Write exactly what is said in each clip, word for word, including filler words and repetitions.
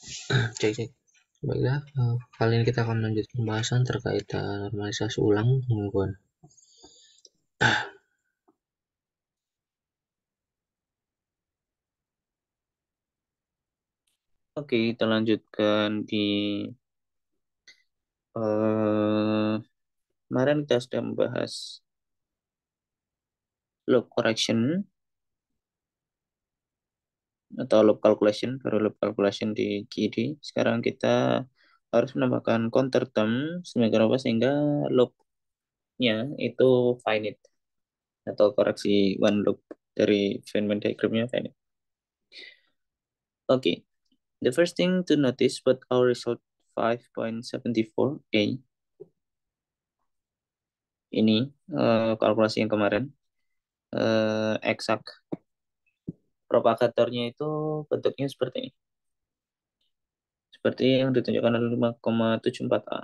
Cek cek. Baiklah, eh, kali ini kita akan lanjut pembahasan terkait eh, normalisasi ulang gangguan. Oke, kita lanjutkan di eh kemarin kita sudah membahas loop correction atau loop calculation, baru loop calculation di G I D. Sekarang kita harus menambahkan counter term semikian rupa sehingga loopnya itu finite atau koreksi one loop dari Feynman diagramnya finite. Oke, the first thing to notice about our result five point seven four A ini eh, kalkulasi yang kemarin eh, eksak. Propagatornya itu bentuknya seperti ini. Seperti yang ditunjukkan oleh lima koma tujuh empat A.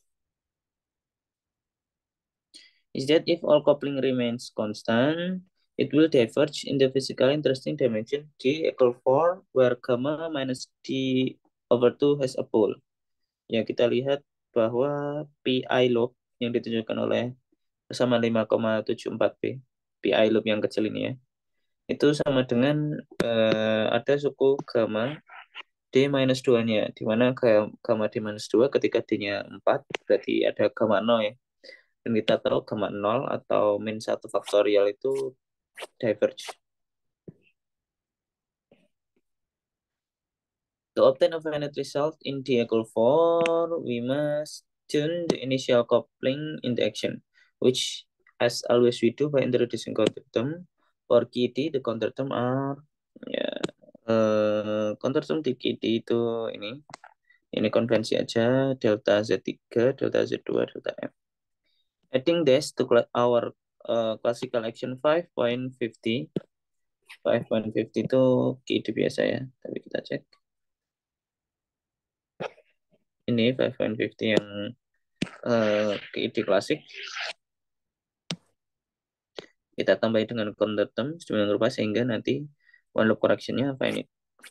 Is that if all coupling remains constant, it will diverge in the physically interesting dimension D equal four, where gamma minus D over two has a pole. Ya, kita lihat bahwa pi loop yang ditunjukkan oleh sama lima koma tujuh empat B, pi loop yang kecil ini ya, itu sama dengan eh, ada suku gamma D minus dua-nya, di mana gamma D minus dua ketika D-nya empat, berarti ada gamma nol ya. Dan kita tahu gamma nol atau min satu faktorial itu diverge. To obtain a finite result in D equal four, we must tune the initial coupling into action, which as always we do by introducing counter term. For K D, the counter term are ya, uh, counter term di K D itu ini Ini konvensi aja, delta Z tiga, delta Z dua, delta M. Adding this to our uh, classical action five point lima nol. five point lima nol itu K I D biasa ya, tapi kita cek. Ini lima point lima nol yang uh, K I D klasik. Kita tambahin dengan counter term sedemikian rupa sehingga nanti one loop correction-nya finite.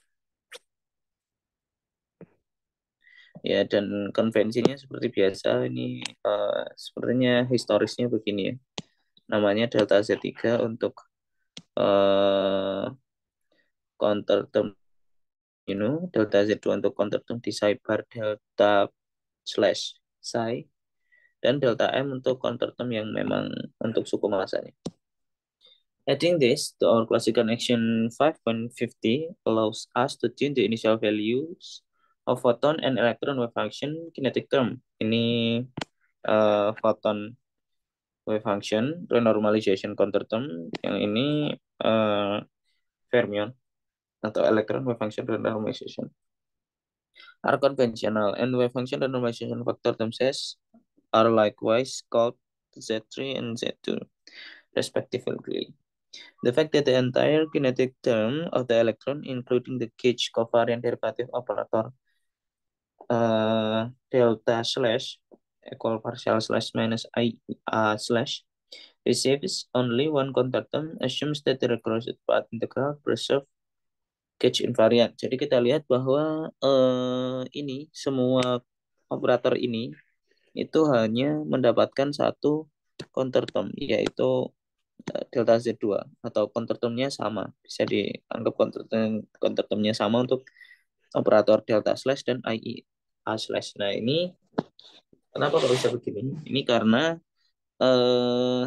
Ya, dan konvensinya seperti biasa, ini uh, sepertinya historisnya begini ya. Namanya delta Z tiga untuk uh, counter term you know, delta Z dua untuk counter term di psi bar delta slash psi, dan delta M untuk counter term yang memang untuk suku masanya. Adding this to our classical action five point five zero allows us to tune the initial values of photon and electron wave function kinetic term. Ini uh, photon wave function renormalization counter term, yang ini uh, fermion atau electron wave function renormalization are conventional, and wave function renormalization factor themselves are likewise called Z three and Z two, respectively. The fact that the entire kinetic term of the electron, including the gauge covariant derivative operator uh, delta slash equal partial slash minus I uh, slash, receives only one counter term, assumes that the recursive path integral preserve gauge invariant. Jadi kita lihat bahwa uh, ini semua operator ini itu hanya mendapatkan satu counter term, yaitu uh, delta Z dua, atau counter termnya sama. Bisa dianggap counter term, counter termnya sama untuk operator delta slash dan I I A slash. Nah, ini kenapa kalau bisa begini? Ini karena uh,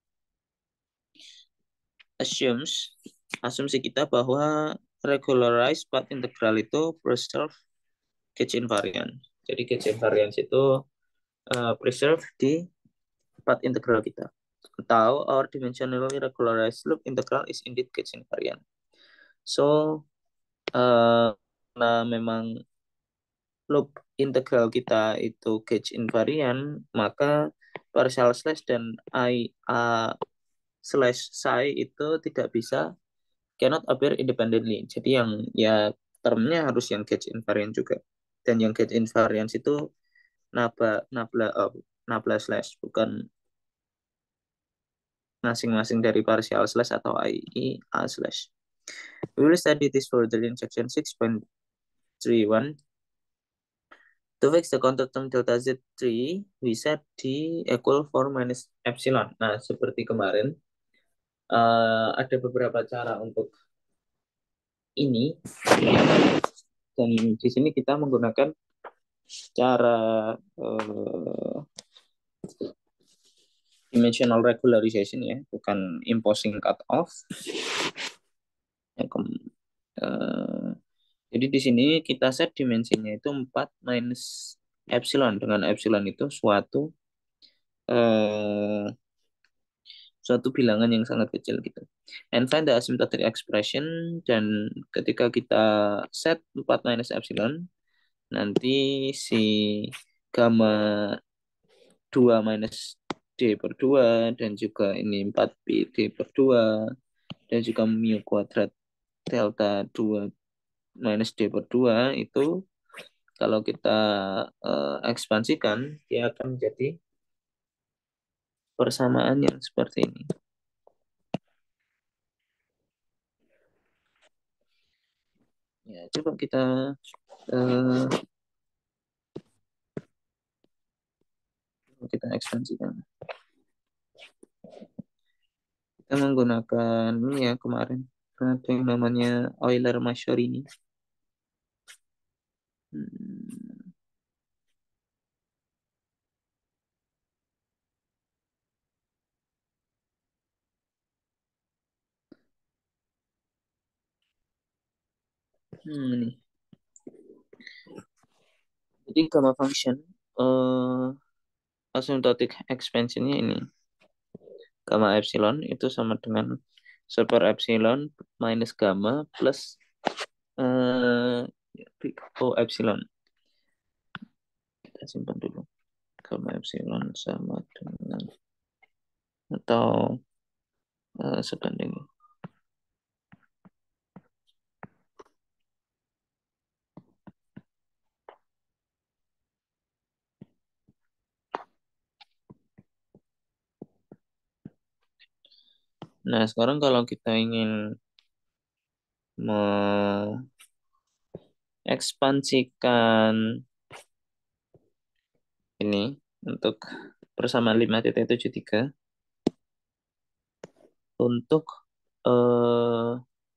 assumes asumsi kita bahwa regularized path integral itu preserve gauge invariant. Jadi gauge invariance itu uh, preserve di path integral kita. Atau our dimensionally regularized loop integral is indeed gauge invariant. So, uh, nah memang loop integral kita itu gauge invariant, maka partial slash dan I A slash psi itu tidak bisa, cannot appear independently. Jadi yang ya termnya harus yang gauge invariant juga. Dan yang gauge invariance itu nabla nabla oh, nabla slash, bukan masing-masing dari partial slash atau I I A slash. We will study this further in section six point three one. To fix the counter term delta Z three, we set D equal four minus epsilon. Nah, seperti kemarin, uh, ada beberapa cara untuk ini. Dan di sini kita menggunakan cara uh, dimensional regularization ya, bukan imposing cutoff. Ya, uh, jadi di sini kita set dimensinya itu empat minus epsilon. Dengan epsilon itu suatu uh, suatu bilangan yang sangat kecil gitu. And find the asymptotic expression, dan ketika kita set empat minus epsilon, nanti si gamma dua minus D per dua, dan juga ini empat pi D per dua, dan juga mu kuadrat delta dua minus D per dua itu kalau kita uh, ekspansikan, dia akan menjadi persamaan yang seperti ini. Ya, coba kita uh, kita ekspansikan. Kita menggunakan ini ya kemarin ada yang namanya Euler-Mascherini. Hmm. Hmm, ini. Jadi gamma function uh, asymptotic expansionnya ini gamma epsilon itu sama dengan super epsilon minus gamma plus uh, big O epsilon. Kita simpan dulu. Gamma epsilon sama dengan atau uh, sebanding. Nah, sekarang kalau kita ingin mengekspansikan ini untuk persamaan lima titik tujuh tiga untuk uh,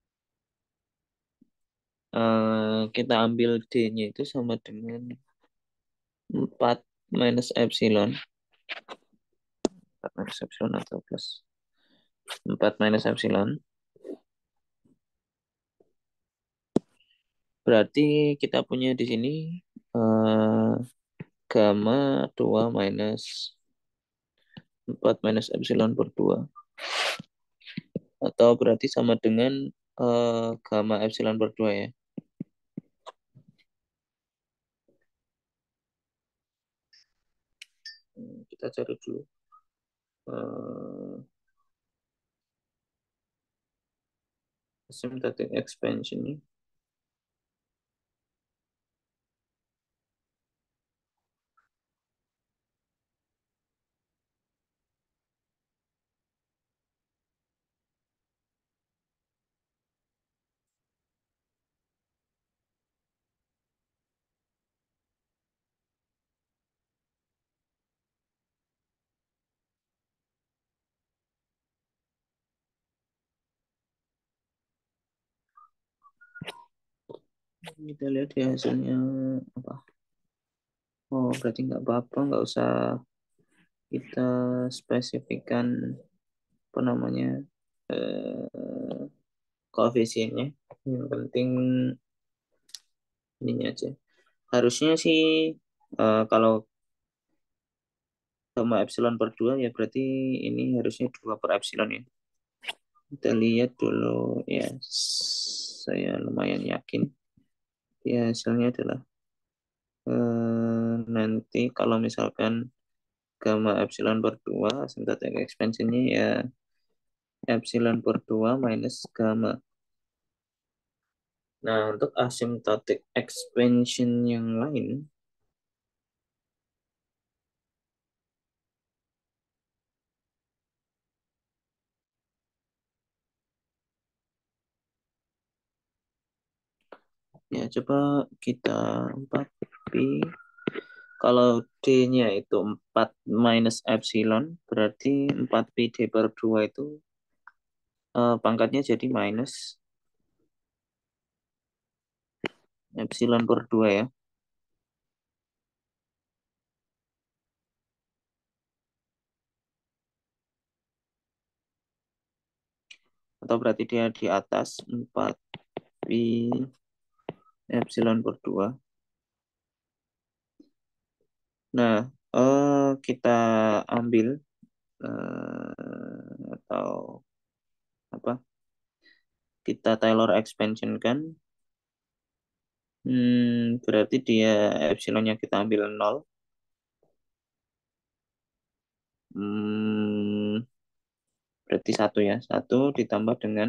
uh, kita ambil D-nya itu sama dengan empat minus epsilon. empat minus epsilon atau plus empat minus epsilon. Berarti kita punya di sini uh, gamma dua minus empat minus epsilon per dua. Atau berarti sama dengan uh, gamma epsilon per dua ya. Kita cari dulu. Uh, asymptotic expansion ini. Kita lihat ya hasilnya apa. Oh, berarti nggak apa-apa, nggak usah kita spesifikkan apa namanya eh, koefisiennya. Yang penting ininya aja. Harusnya sih eh, kalau sama epsilon per dua ya berarti ini harusnya dua per epsilon ya. Kita lihat dulu ya. Saya lumayan yakin. Ya hasilnya adalah eh, nanti kalau misalkan gamma epsilon per dua asymptotic expansionnya ya epsilon per dua minus gamma. Nah, untuk asymptotic expansion yang lain, Ya, coba kita empat pi. Kalau D-nya itu empat minus epsilon, berarti empat pi D per dua itu eh, pangkatnya jadi minus epsilon per dua ya. Atau berarti dia di atas empat pi epsilon per dua. Nah, eh, kita ambil eh, atau apa? Kita Taylor expansion kan. Hmm, berarti dia epsilonnya kita ambil nol. Hmm, berarti satu ya. Satu ditambah dengan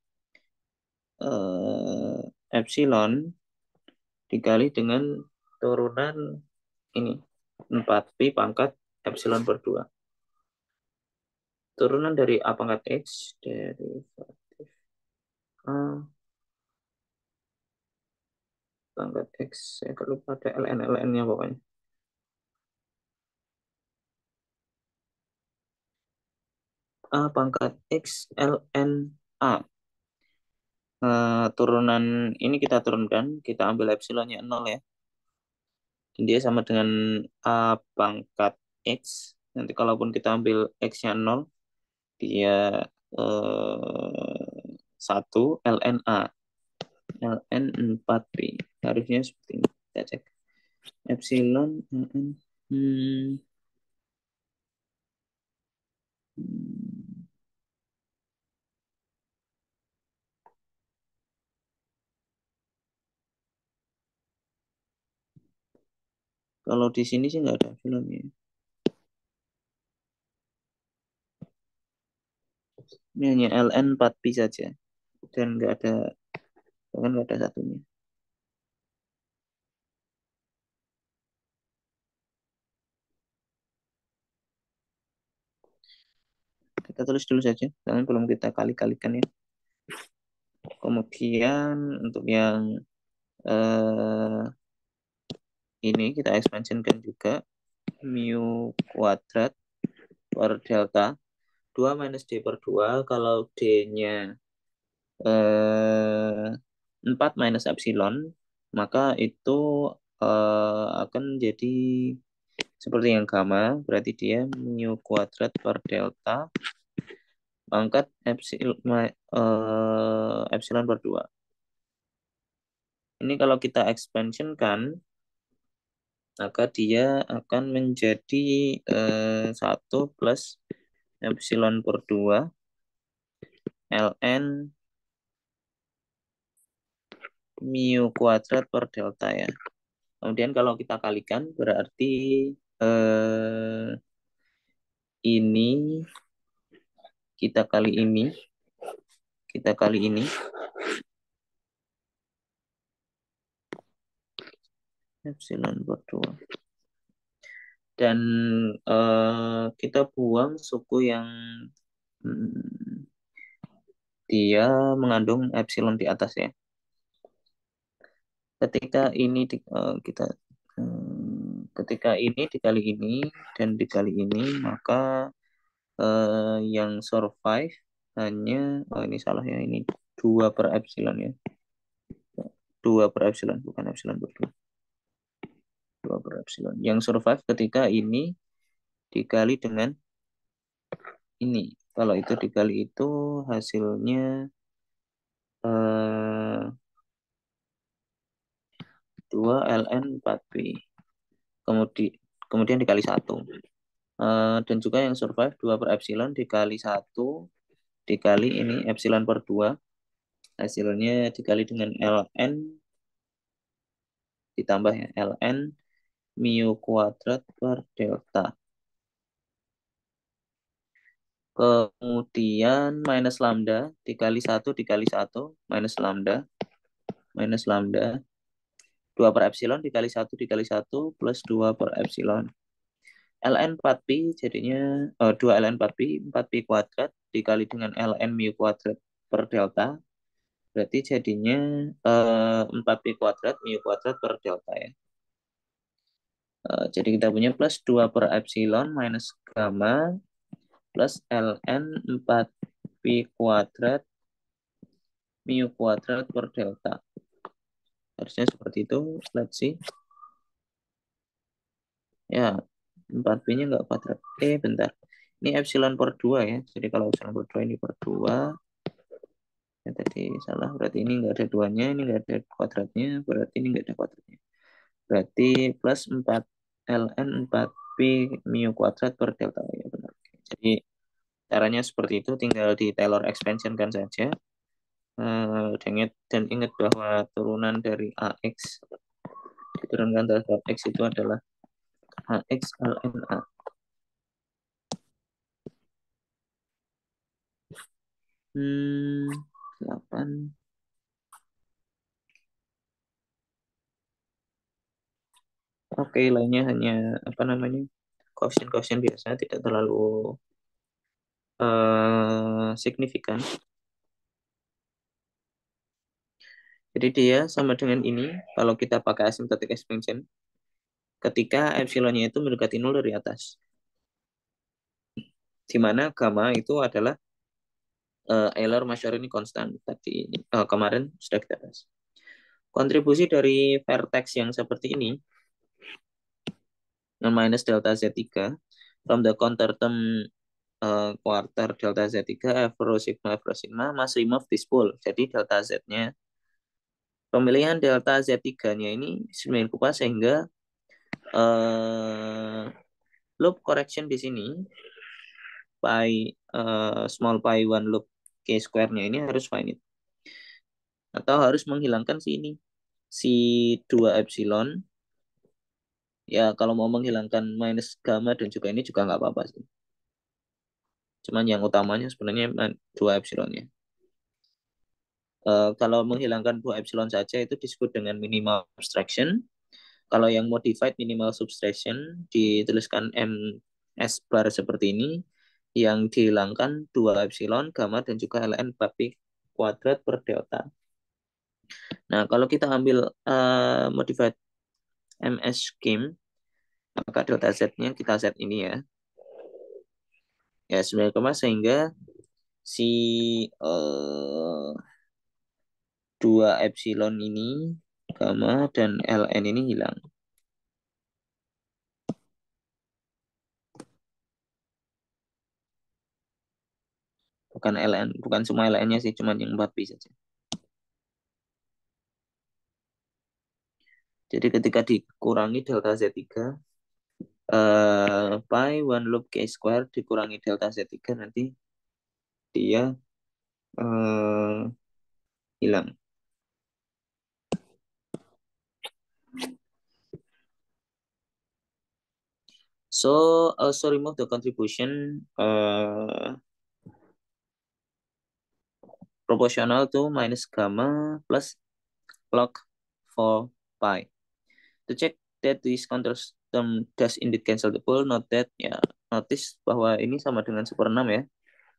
eh, epsilon dikali dengan turunan ini empat pi pangkat epsilon per dua. Turunan dari A pangkat X derivatif A pangkat X. Saya kalau lupa ada ln ln-nya pokoknya. A pangkat X ln A. Nah, turunan ini kita turunkan, kita ambil epsilonnya nol ya. Dan dia sama dengan A pangkat X. Nanti kalaupun kita ambil X-nya nol, dia eh, satu ln A. ln empat pi. Harusnya seperti ini. Kita cek. Epsilon ln. Hmm, hmm. Kalau di sini sih nggak ada epsilonnya. Ini hanya ln empat pi saja. Dan nggak ada, bahkan nggak ada satunya. Kita tulis dulu saja, karena belum kita kali-kalikan ya. Kemudian untuk yang eh, ini kita expansionkan juga mu kuadrat per delta dua minus D per dua. Kalau D-nya eh, empat minus epsilon, maka itu eh, akan jadi seperti yang gamma, berarti dia mu kuadrat per delta pangkat epsilon, eh, epsilon per dua. Ini kalau kita expansion kan, maka dia akan menjadi eh, satu plus epsilon per dua ln mu kuadrat per delta ya. Kemudian kalau kita kalikan berarti eh, ini kita kali ini, kita kali ini epsilon per dua. Dan eh, kita buang suku yang hmm, dia mengandung epsilon di atas ya. Ketika ini di, eh, kita hmm, ketika ini dikali ini dan dikali ini, maka eh, yang survive hanya, oh ini salah ya, ini dua per epsilon ya. Dua per epsilon, bukan epsilon per dua. Dua per epsilon. Yang survive ketika ini dikali dengan ini. Kalau itu dikali itu hasilnya eh, dua ln empat pi. Kemudian kemudian dikali satu. Eh, dan juga yang survive dua per epsilon dikali satu dikali ini epsilon per dua. Hasilnya dikali dengan ln ditambah ya ln mu kuadrat per delta. Kemudian minus lambda dikali satu dikali satu minus lambda minus lambda dua per epsilon dikali satu dikali satu plus dua per epsilon. ln empat pi jadinya oh, dua ln empat pi empat pi kuadrat dikali dengan ln mu kuadrat per delta Berarti jadinya uh, empat pi kuadrat mu kuadrat per delta ya. Uh, jadi kita punya plus dua per epsilon minus gamma plus ln empat pi kuadrat mu kuadrat per delta. Harusnya seperti itu. Let's see. Ya, empat pi-nya nggak kuadrat. Eh, bentar. Ini epsilon per dua ya. Jadi kalau epsilon per dua ini per dua. Ya, tadi salah. Berarti ini nggak ada duanya. Ini nggak ada kuadratnya. Berarti ini nggak ada kuadratnya. Berarti plus empat ln empat pi mu kuadrat per delta. Ya, benar. Jadi caranya seperti itu. Tinggal di Taylor expansion kan saja. Uh, dan ingat bahwa turunan dari A X diturunkan terhadap X itu adalah A X ln A. Hmm, delapan. Oke, lainnya hanya apa namanya? Koefisien-koefisien biasa, tidak terlalu uh, signifikan. Jadi dia sama dengan ini kalau kita pakai asymptotic expansion ketika epsilonnya itu mendekati nol dari atas. Di mana gamma itu adalah uh, Euler-Mascheroni constant tadi uh, kemarin sudah kita bahas. Kontribusi dari vertex yang seperti ini minus delta Z tiga from the counter term uh, quarter delta Z tiga F rho sigma F rho sigma must remove this pole. Jadi delta Z-nya pemilihan delta Z tiga-nya ini sembilan kupas sehingga uh, loop correction di sini pi uh, small pi one loop k square-nya ini harus finite atau harus menghilangkan si ini si dua epsilon. Ya kalau mau menghilangkan minus gamma dan juga ini juga nggak apa-apa sih. Cuman yang utamanya sebenarnya dua epsilonnya. Uh, kalau menghilangkan dua epsilon saja itu disebut dengan minimal abstraction. Kalau yang modified minimal subtraction dituliskan M S bar seperti ini, yang dihilangkan dua epsilon, gamma, dan juga ln pi kuadrat per delta. Nah, kalau kita ambil uh, modified M S scheme, maka delta Z-nya kita set ini ya. Ya, sembilan koma sehingga si uh, dua epsilon ini, gamma, dan ln ini hilang. Bukan ln, bukan semua ln-nya sih, cuma yang empat pi saja. Jadi ketika dikurangi delta Z tiga, uh, pi one loop k square dikurangi delta Z tiga nanti dia uh, hilang. So also remove the contribution uh, proportional to minus gamma plus log for pi. To check that this counter term does indeed cancel the pole, note that ya notice bahwa ini sama dengan super enam ya.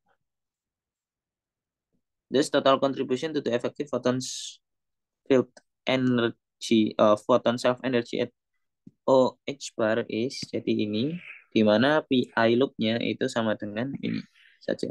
This total contribution to the effective photons field energy uh, photon self energy at O H bar is jadi ini di mana pi loop-nya itu sama dengan ini saja.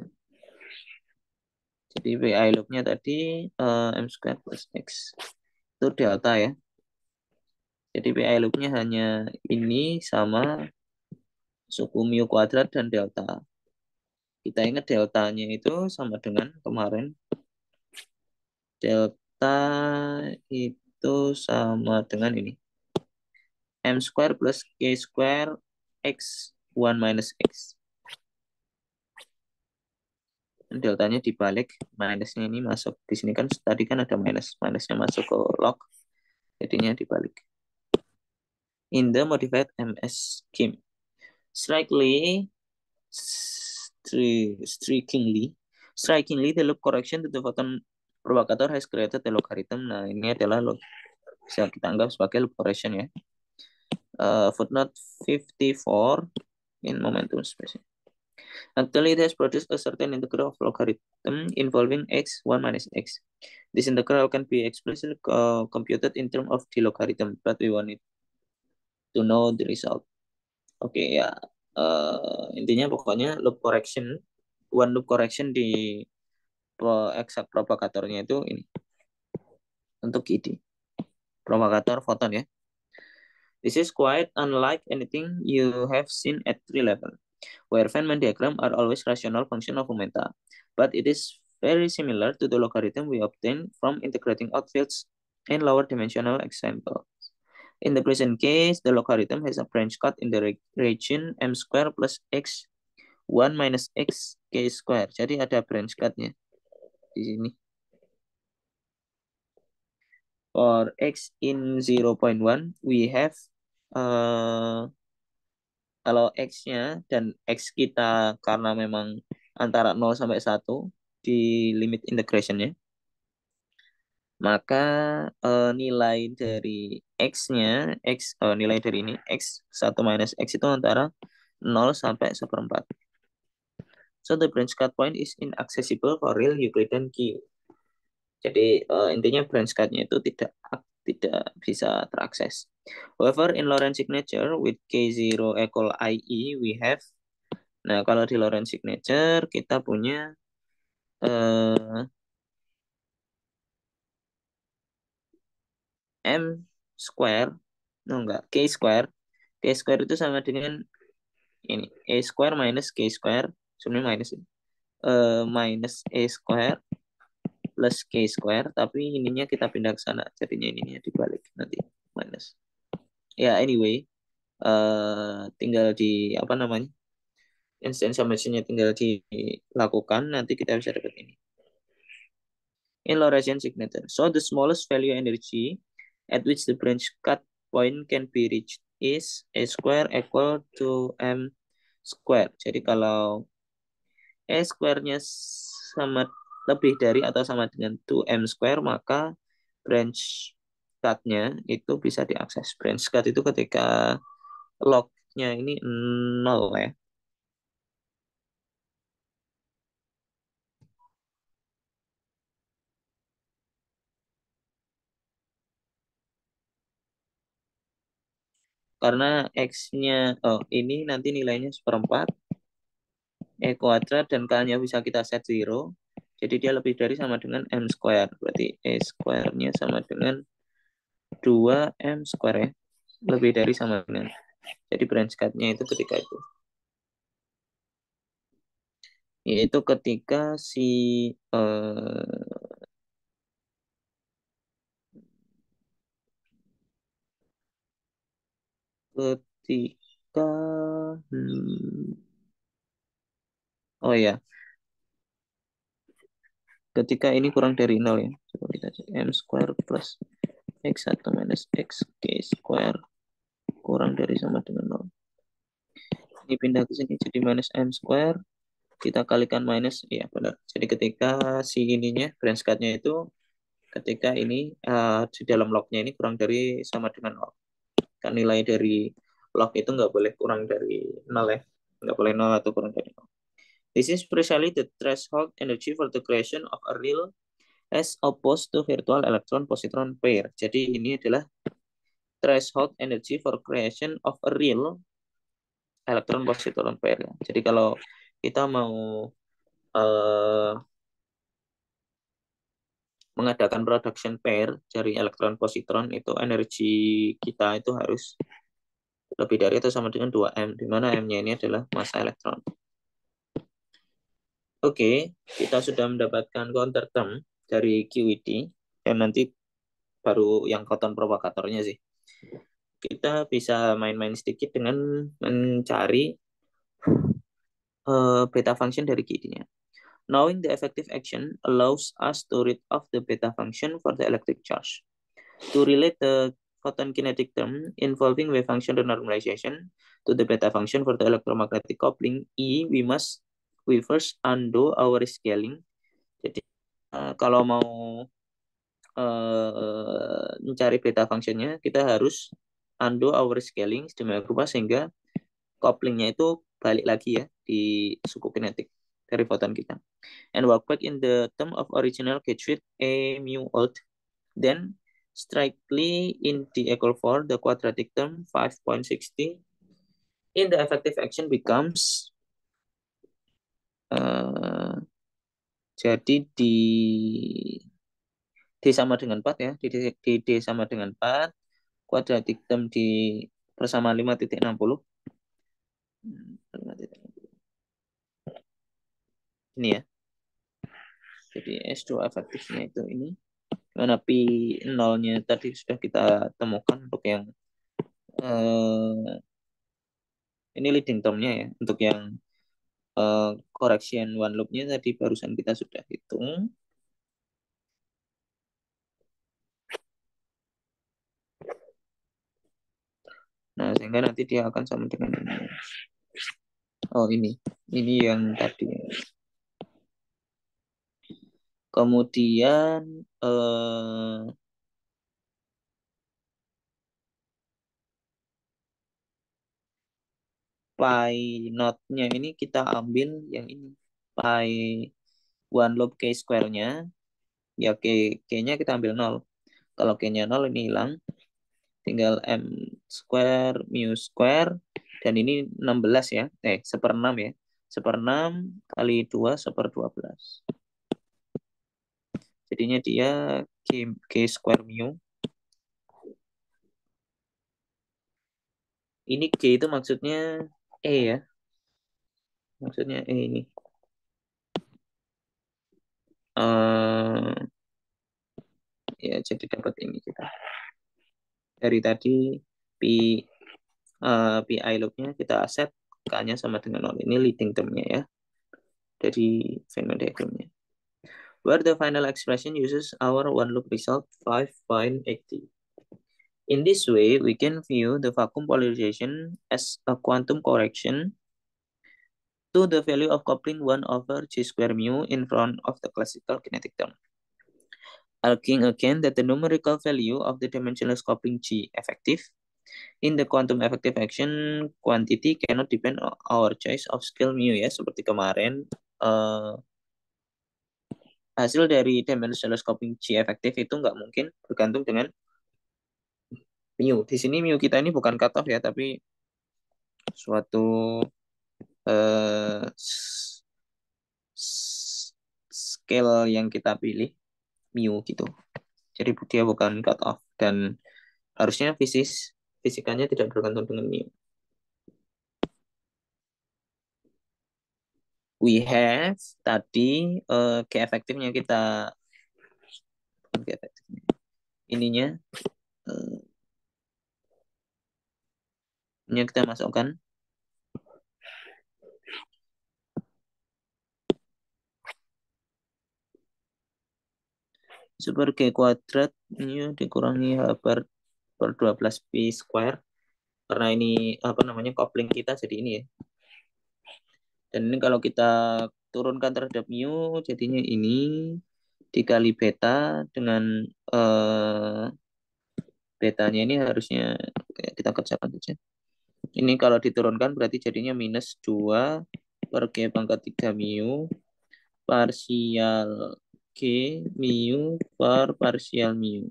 Jadi pi loop-nya tadi uh, m squared plus x itu delta ya. Jadi pi loop-nya hanya ini sama suku mu kuadrat dan delta. Kita ingat deltanya itu sama dengan kemarin. Delta itu sama dengan ini. M square plus K square X one minus X. Deltanya dibalik, minusnya ini masuk. Di sini kan tadi kan ada minus. Minusnya masuk ke log, jadinya dibalik. In the modified M S scheme. Strikingly, strikingly, strikingly, the loop correction to the photon propagator has created the logarithm. Nah, ini adalah log, bisa kita anggap sebagai loop correction ya. Uh, footnote fifty-four in momentum space. Actually, it has produced a certain integral of logarithm involving x one minus x. This integral can be explicitly uh, computed in terms of the logarithm, but we want it to know the result. Oke okay, ya, uh, intinya pokoknya loop correction, one loop correction di pro exact propagatornya itu ini untuk I D, propagator foton ya. This is quite unlike anything you have seen at tree level, where Feynman diagrams are always rational function of momenta, but it is very similar to the logarithm we obtain from integrating outfields in lower dimensional example. In the present case, the logarithm has a branch cut in the region m square plus x one minus x k square. Jadi ada branch cut-nya di sini. For x in zero point one, we have uh, kalau x-nya dan x kita karena memang antara nol sampai satu di limit integration-nya, maka uh, nilai dari x-nya, x uh, nilai dari ini x satu minus x itu antara nol sampai seperempat. So the branch cut point is inaccessible for real Euclidean Q. Jadi uh, intinya branch cut-nya itu tidak tidak bisa terakses. However, in Lorentz signature with K zero equal I E we have. Nah, kalau di Lorentz signature kita punya uh, M square, no enggak, K square. K square itu sama dengan ini, A square minus K square, sebenarnya minus ini. Uh, minus A square plus K square, tapi ininya kita pindah ke sana, jadinya ininya dibalik nanti, minus. Ya, anyway, uh, tinggal di, apa namanya, instance summation-nya tinggal dilakukan, nanti kita bisa dapat ini. In Lorentzian signature. So, the smallest value energy at which the branch cut point can be reached is A square equal to M square. Jadi, kalau E square-nya sama lebih dari atau sama dengan dua M square, maka branch cut-nya itu bisa diakses. Branch cut itu ketika log-nya ini nol ya. Karena X-nya, oh ini nanti nilainya seperempat, E kuadrat dan K-nya bisa kita set zero. Jadi dia lebih dari sama dengan M square. Berarti E square-nya sama dengan dua M square ya. Lebih dari sama dengan. Jadi branch cut-nya itu ketika itu. Yaitu ketika si eh, ketika hmm, oh ya, ketika ini kurang dari nol ya. Coba kita cek M square plus X satu minus X K square kurang dari sama dengan nol. Ini pindah ke sini jadi minus M square, kita kalikan minus, ya benar. Jadi ketika si ininya, branch cut-nya itu ketika ini uh, di dalam log-nya ini kurang dari sama dengan nol. Kan nilai dari log itu nggak boleh kurang dari nol ya. Nggak boleh nol atau kurang dari nol. This is precisely the threshold energy for the creation of a real as opposed to virtual electron-positron pair. Jadi ini adalah threshold energy for creation of a real electron-positron pair. Jadi kalau kita mau uh, mengadakan production pair dari elektron positron, itu energi kita itu harus lebih dari atau sama dengan dua M, di mana M-nya ini adalah massa elektron. Oke, kita sudah mendapatkan counter term dari Q E D, dan nanti baru yang photon propagatornya sih. Kita bisa main-main sedikit dengan mencari uh, beta function dari Q E D-nya. Knowing the effective action allows us to read off the beta function for the electric charge. To relate the photon kinetic term involving wave function renormalization to the beta function for the electromagnetic coupling E, we must we first undo our scaling. Jadi uh, kalau mau uh, mencari beta functionnya, kita harus undo our scaling sedemikian rupa sehingga couplingnya itu balik lagi ya. di suku kinetik dari foton kita. And walk back in the term of original gauge width A mu old. Then strictly in the equal for the quadratic term five point six zero in the effective action becomes uh, jadi di D sama dengan empat ya, di, di, di D sama dengan empat, quadratic term di persamaan lima titik enam puluh. Ini ya. Jadi S dua efektifnya itu ini. Mana Pi nolnya tadi sudah kita temukan untuk yang uh, ini leading termnya ya. Untuk yang uh, correction one loop-nya tadi barusan kita sudah hitung. Nah, sehingga nanti dia akan sama dengan ini. Oh, ini. Ini yang tadi. Kemudian eh, pi not-nya ini kita ambil yang ini. Pi one loop k square-nya. Ya k, k-nya kita ambil nol. Kalau k-nya nol ini hilang. Tinggal m square mu square. Dan ini enam belas ya. Eh, seper enam ya. Seper enam kali dua seper dua belas. Jadinya dia K, K square mu. Ini K itu maksudnya E ya. Maksudnya E ini. Uh, ya, jadi dapat ini kita. Dari tadi Pi, uh, Pi I loop-nya kita set K-nya sama dengan nol. Ini leading term-nya ya. Dari Venn diagram-nya. Where the final expression uses our one loop result five point eight zero. In this way, we can view the vacuum polarization as a quantum correction to the value of coupling one over G square mu in front of the classical kinetic term. Arguing again that the numerical value of the dimensionless coupling G effective in the quantum effective action quantity cannot depend on our choice of scale mu ya, seperti kemarin uh, hasil dari dimensionless coupling G effective itu nggak mungkin bergantung dengan mu. Di sini mu kita ini bukan cutoff ya, tapi suatu uh, scale yang kita pilih mu gitu. Jadi dia bukan cutoff dan harusnya fisis fisikanya tidak bergantung dengan mu. We have tadi uh, K efektifnya kita K efektifnya. Ininya uh, ini kita masukkan super K kuadrat ini dikurangi H per per dua belas pi square karena ini apa namanya coupling kita jadi ini ya. Dan ini kalau kita turunkan terhadap mu jadinya ini dikali beta dengan eh, betanya ini harusnya kita kerjakan saja. Ini kalau diturunkan berarti jadinya minus dua per G pangkat tiga mu parsial G mu per parsial mu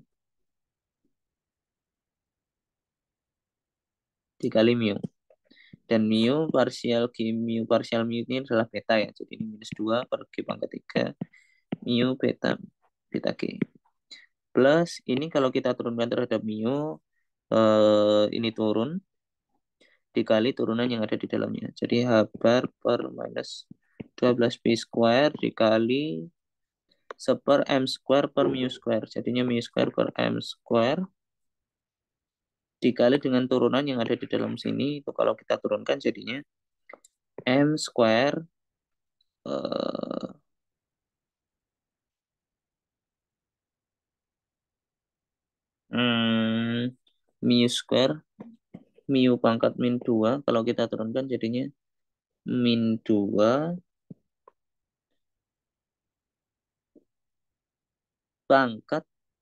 dikali mu. Dan mu parsial G mu parsial mu ini adalah beta ya. Jadi ini minus dua per G pangkat tiga mu beta beta G. Plus ini kalau kita turunkan terhadap mu eh, ini turun dikali turunan yang ada di dalamnya. Jadi H bar per minus dua belas pi square dikali seper M square per mu square. Jadinya mu square per M square dikali dengan turunan yang ada di dalam sini. Itu kalau kita turunkan jadinya M square uh, hmm, mu square mu pangkat min dua. Kalau kita turunkan jadinya min dua pangkat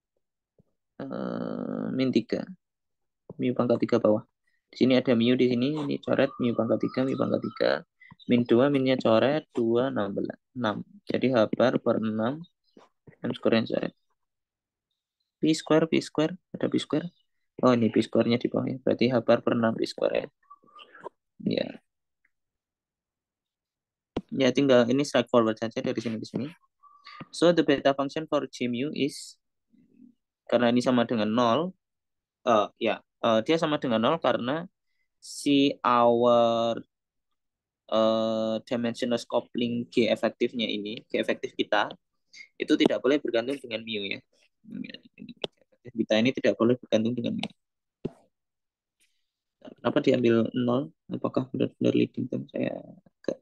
uh, min tiga. Mu pangkat tiga bawah. Di sini ada mu di sini, ini coret mu pangkat tiga, mu pangkat tiga. Min dua, minnya coret, dua, enam belas. enam. Jadi H bar per enam, M square yang coret. P square, P square, ada P square. Oh ini P square-nya di bawah ya. Berarti H bar per enam P square ya. Ya, ya tinggal ini straightforward saja dari sini ke sini. So the beta function for G mu is, karena ini sama dengan nol, uh, ya, uh, dia sama dengan nol karena si our uh, dimensionless coupling G efektifnya ini, G efektif kita, itu tidak boleh bergantung dengan mu ya. Kita ini tidak boleh bergantung dengan mu. Kenapa diambil nol? Apakah benar-benar leading term? Saya agak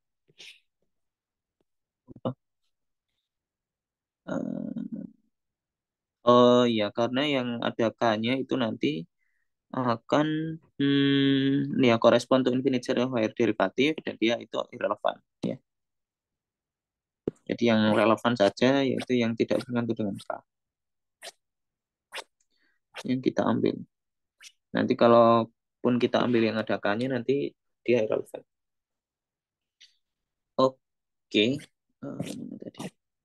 lupa. Uh, oh ya, karena yang ada K-nya itu nanti akan hmm, ya correspond to infinite series of higher derivative dan dia itu irrelevant ya. Jadi yang relevan saja yaitu yang tidak bergantung dengan K yang kita ambil. Nanti kalaupun kita ambil yang ada K-nya nanti dia irrelevant. Oke. Uh, tadi.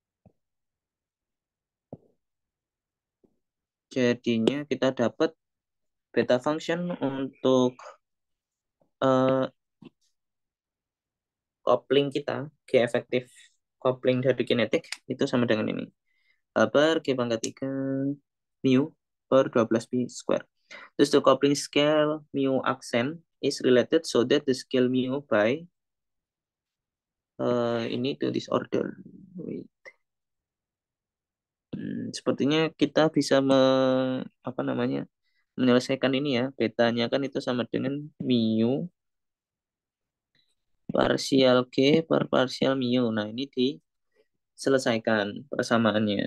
Jadinya kita dapat beta function untuk uh, coupling kita, G efektif coupling dari kinetik itu sama dengan ini. A per G pangkat tiga mu per dua belas pi square. Thus the coupling scale mu accent is related so that the scale mu by uh, ini to disorder. Wait. Hmm, sepertinya kita bisa me, apa namanya menyelesaikan ini ya. Betanya kan itu sama dengan mu parsial G per parsial mu. Nah ini diselesaikan persamaannya.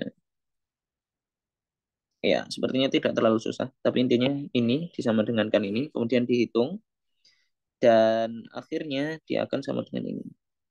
Ya, sepertinya tidak terlalu susah. Tapi intinya ini disama dengankan ini, kemudian dihitung, dan akhirnya dia akan sama dengan ini.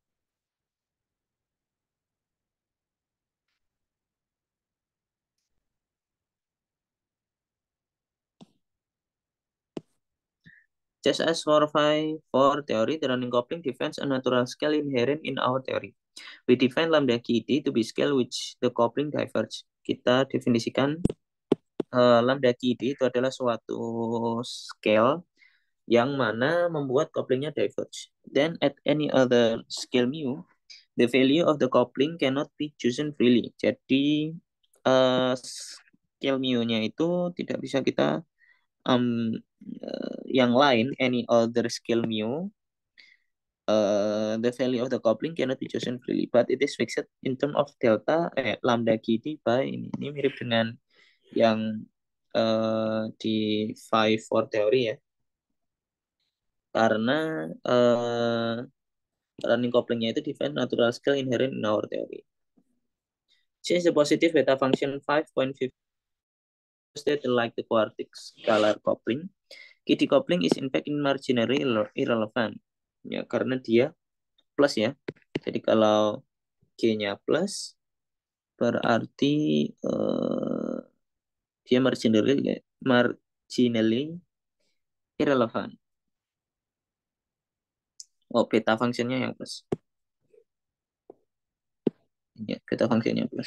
Just as for phi for theory, the running coupling defines a natural scale inherent in our theory. We define lambda G D to be scale which the coupling diverge. Kita definisikan uh, lambda G D itu adalah suatu scale yang mana membuat couplingnya diverge. Then at any other scale mu, the value of the coupling cannot be chosen freely. Jadi uh, scale mu-nya itu tidak bisa kita um, uh, yang lain, any other scale mu, uh, the value of the coupling cannot be chosen freely, but it is fixed in term of delta eh, lambda G D by ini. Ini mirip dengan yang uh, di phi for theory ya, karena uh, running couplingnya itu define natural scale inherent in our theory. Since the positive beta function five point five state like the quartic scalar coupling, G D coupling is in fact marginally irrelevant. Ya, karena dia plus ya. Jadi kalau G-nya plus berarti uh, dia marginally marginally irrelevant. Oh, beta fungsinya yang plus. Ya, beta fungsinya plus.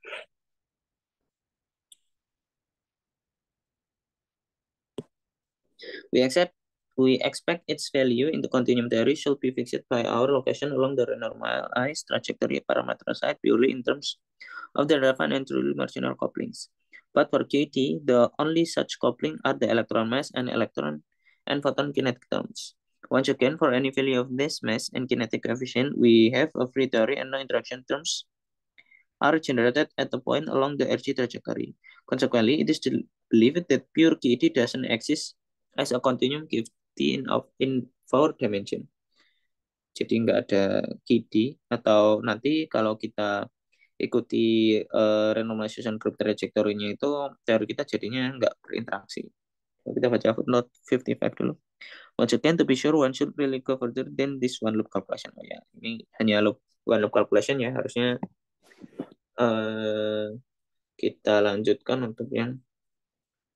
We accept we expect its value in the continuum theory should be fixed by our location along the renormalized trajectory parameter side purely in terms of the relevant and truly marginal couplings. But for Q T, the only such coupling are the electron mass and electron and photon kinetic terms. Once again, for any value of this mass and kinetic coefficient, we have a free theory and no interaction terms are generated at the point along the R G trajectory. Consequently, it is believed that pure Q T doesn't exist as a continuum Q T in, of, in four dimension. Jadi nggak ada Q T, atau nanti kalau kita ikuti uh, renormalization group trajectory-nya itu teori kita jadinya nggak berinteraksi. Kita baca footnote fifty-five dulu. Once again, to be sure, one should really go further than this one loop calculation. Oh ya, ini hanya loop one loop calculation ya, harusnya uh, kita lanjutkan untuk yang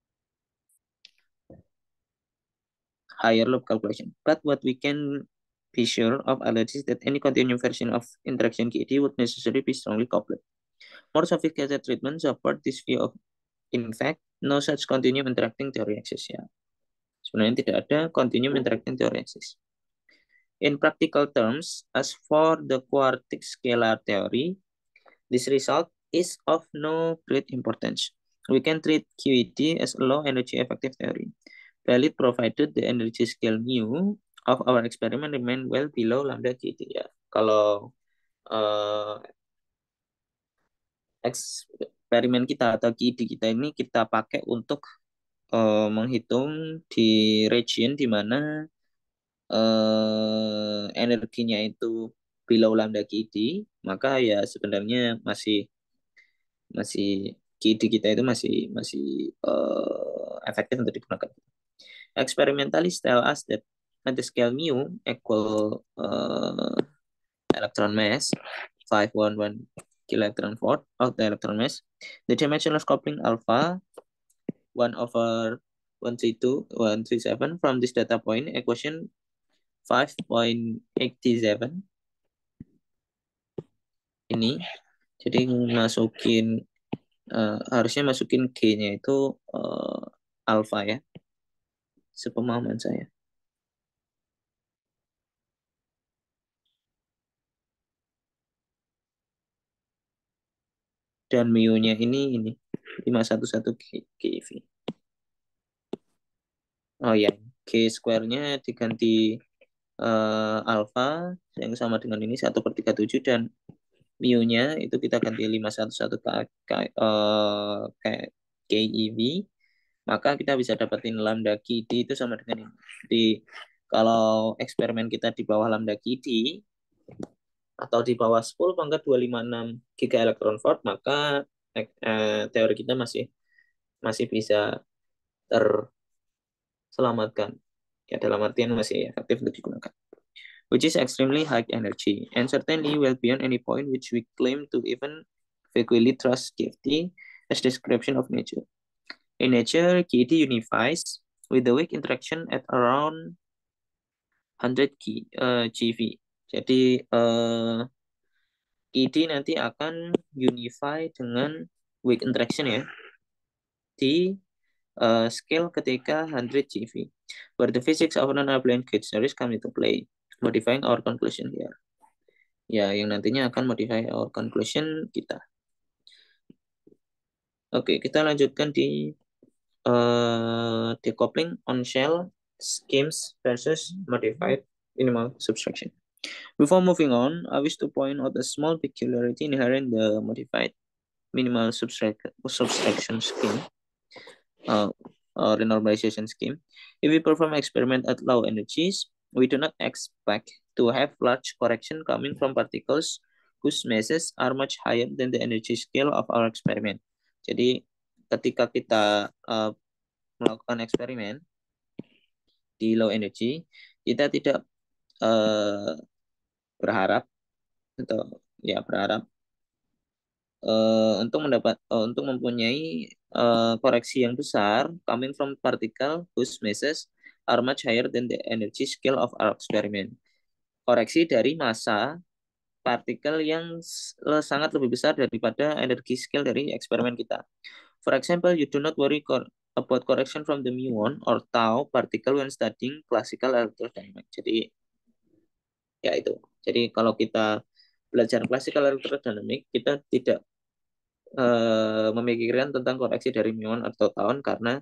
higher loop calculation. But what we can be sure of at least that any continuum version of interaction K D would necessarily be strongly coupled. More sophisticated treatments support this view of, in fact, no such continuum interacting theory exists. Ya, sebenarnya tidak ada continuum interacting theory exists. In practical terms, as for the quartic scalar theory, this result is of no great importance. We can treat Q E D as a low energy effective theory, valid provided the energy scale mu of our experiment remain well below lambda Q E D. Ya, kalau uh, eksperimen kita atau Q E D kita ini kita pakai untuk uh, menghitung di region di mana uh, energinya itu below lambda Q E D, maka ya sebenarnya masih masih Q E D kita itu masih masih uh, efektif untuk digunakan. Experimentalists tell us that at the scale mu equal uh, electron mass five hundred eleven kiloelectron volt of the electron mass, the dimensionless coupling alpha one over one three two one three seven from this data point equation five point eight seven ini. Jadi masukin uh, harusnya masukin G-nya itu uh, alpha ya, sepemahaman saya. Dan mu-nya ini ini lima ratus sebelas keV. Oh ya, G square-nya diganti uh, alpha yang sama dengan ini satu per tiga puluh tujuh dan mu-nya itu kita ganti lima ratus sebelas uh, keV, maka kita bisa dapetin lambda Q D itu sama dengan ini. Jadi kalau eksperimen kita di bawah lambda Q D atau di bawah sepuluh pangkat dua ratus lima puluh enam giga elektron volt, maka eh, teori kita masih masih bisa terselamatkan. Ya, dalam artian masih efektif untuk digunakan. Which is extremely high energy and certainly well beyond any point which we claim to even vaguely trust Q E D as description of nature. In nature, Q E D unifies with the weak interaction at around one hundred G V. Jadi uh, Q E D nanti akan unify dengan weak interaction ya di uh, scale ketika one hundred G V. Where the physics of non-abelian gauge series come into play, modifying our conclusion here. Ya, yang nantinya akan modify our conclusion kita. Oke, kita lanjutkan di uh, decoupling on shell schemes versus modified minimal subtraction. Before moving on, I wish to point out a small peculiarity inherent in the modified minimal subtract subtraction scheme uh, or renormalization scheme. If we perform experiment at low energies, we do not expect to have large correction coming from particles whose masses are much higher than the energy scale of our experiment. Jadi ketika kita uh, melakukan eksperimen di low energy, kita tidak uh, berharap atau ya berharap uh, untuk mendapat uh, untuk mempunyai uh, koreksi yang besar coming from particle whose masses are much higher than the energy scale of our experiment. Koreksi dari massa partikel yang sangat lebih besar daripada energi scale dari eksperimen kita. For example, you do not worry about correction from the muon or tau particle when studying classical electrodynamics. Jadi ya itu. Jadi kalau kita belajar classical electrodynamics, kita tidak uh, memikirkan tentang koreksi dari muon atau tau karena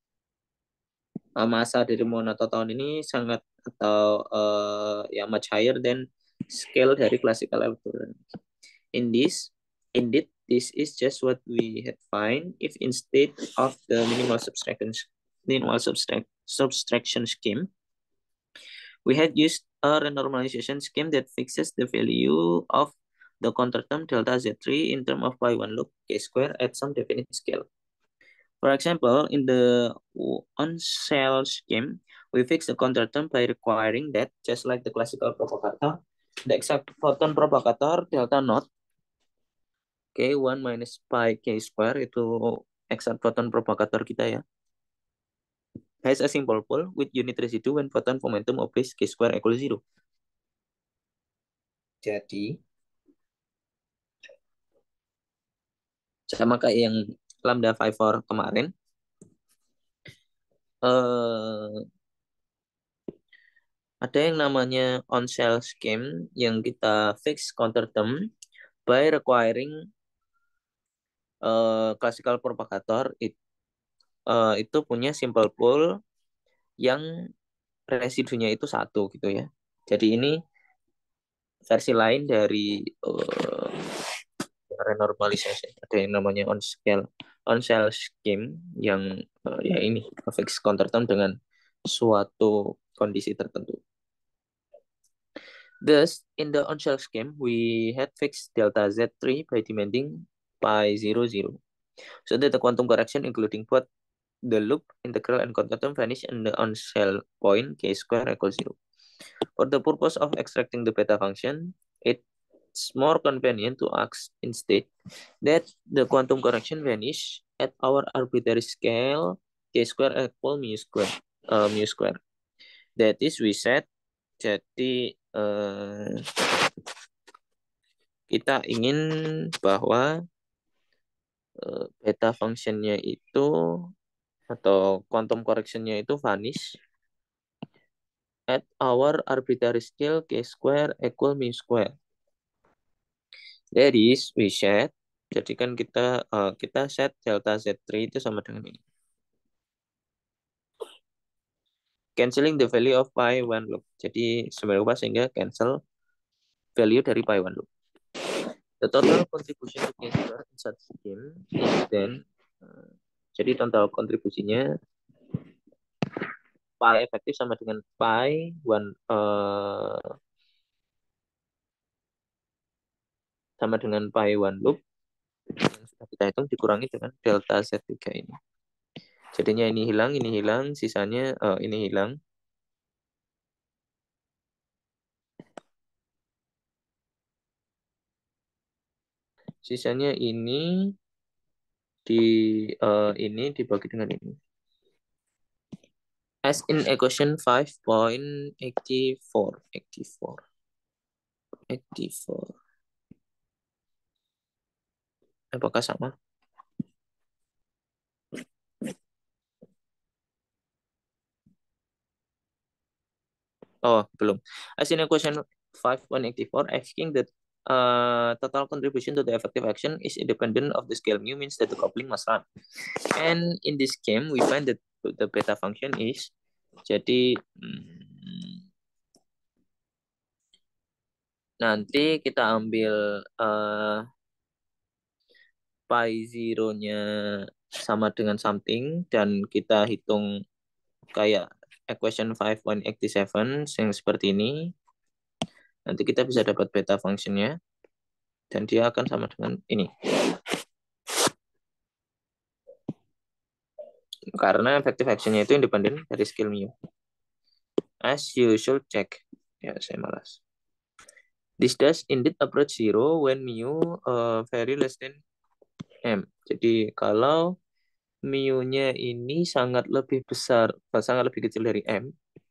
uh, massa dari muon atau tau ini sangat atau uh, ya much higher than scale dari classical electrodynamics. In this, indeed, this is just what we had find if instead of the minimal subtraction minimal subtract, subtraction scheme, we had used a renormalization scheme that fixes the value of the counter term delta Z three in terms of pi one log k square at some definite scale. For example, in the on-cell scheme, we fix the counter term by requiring that, just like the classical propagator, the exact photon propagator delta naught K one minus pi K square itu exact photon propagator kita ya, has a simple pole with unit residue when photon momentum obeys K square equal zero. Jadi sama kayak yang lambda five four kemarin, eh, ada yang namanya on shell scheme yang kita fix counter term by requiring uh, classical propagator it, uh, itu punya simple pool yang residunya itu satu gitu ya. Jadi ini versi lain dari uh, renormalisasi. Ada yang namanya on scale on shell scheme yang uh, ya ini fix counter term dengan suatu kondisi tertentu. Thus, in the on-shell scheme, we had fixed delta Z three by demanding pi zero, zero. So that the quantum correction, including both the loop integral and counter term, vanish in the on-shell point k square equals zero. For the purpose of extracting the beta function, it's more convenient to ask instead that the quantum correction vanish at our arbitrary scale k square equal mu square. Uh, mu square. That is, we said, jadi uh, kita ingin bahwa uh, beta functionnya itu atau quantum correctionnya itu vanish at our arbitrary scale k square equal mu square. That is, we set, jadi kan kita uh, kita set delta Z three itu sama dengan ini. Canceling the value of pi one loop. Jadi sebenarnya sehingga cancel value dari pi one loop. The total contribution to k square in such scheme is then uh, jadi total kontribusinya pi efektif sama dengan pi one uh, sama dengan pi one loop yang sudah kita hitung dikurangi dengan delta Z tiga ini. Jadinya ini hilang, ini hilang, sisanya uh, ini hilang. Sisanya ini di uh, ini dibagi dengan ini. As in equation five point eight four, eighty-four, eighty-four. Apakah sama? Oh, belum. As in equation five point eight four, asking that uh, total contribution to the effective action is independent of the scale mu means that the coupling must run. And in this game, we find that the beta function is, jadi hmm, nanti kita ambil uh, pi zero-nya sama dengan something, dan kita hitung kayak equation five point eight seven yang seperti ini. Nanti kita bisa dapat beta function-nya, dan dia akan sama dengan ini. Karena effective action-nya itu independen dari skill mu. As you should check. Ya, saya malas. This does indeed approach zero when mu uh, very less than m. Jadi kalau mu-nya ini sangat lebih besar, sangat lebih kecil dari m.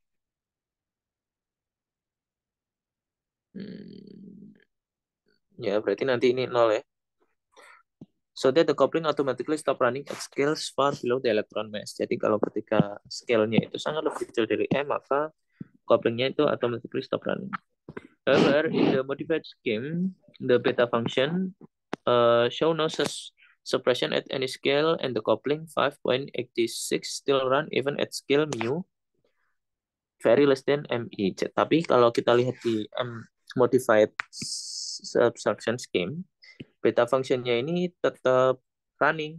Hmm, ya, berarti nanti ini nol ya. So that the coupling automatically stop running at scales far below the electron mass. Jadi kalau ketika scale-nya itu sangat lebih kecil dari m, maka couplingnya itu automatically stop running. However, in the modified scheme, the beta function uh, show no such suppression at any scale, and the coupling five point eight six still run even at scale mu very less than mi. Tapi kalau kita lihat di M modified subtraction scheme, beta functionnya ini tetap running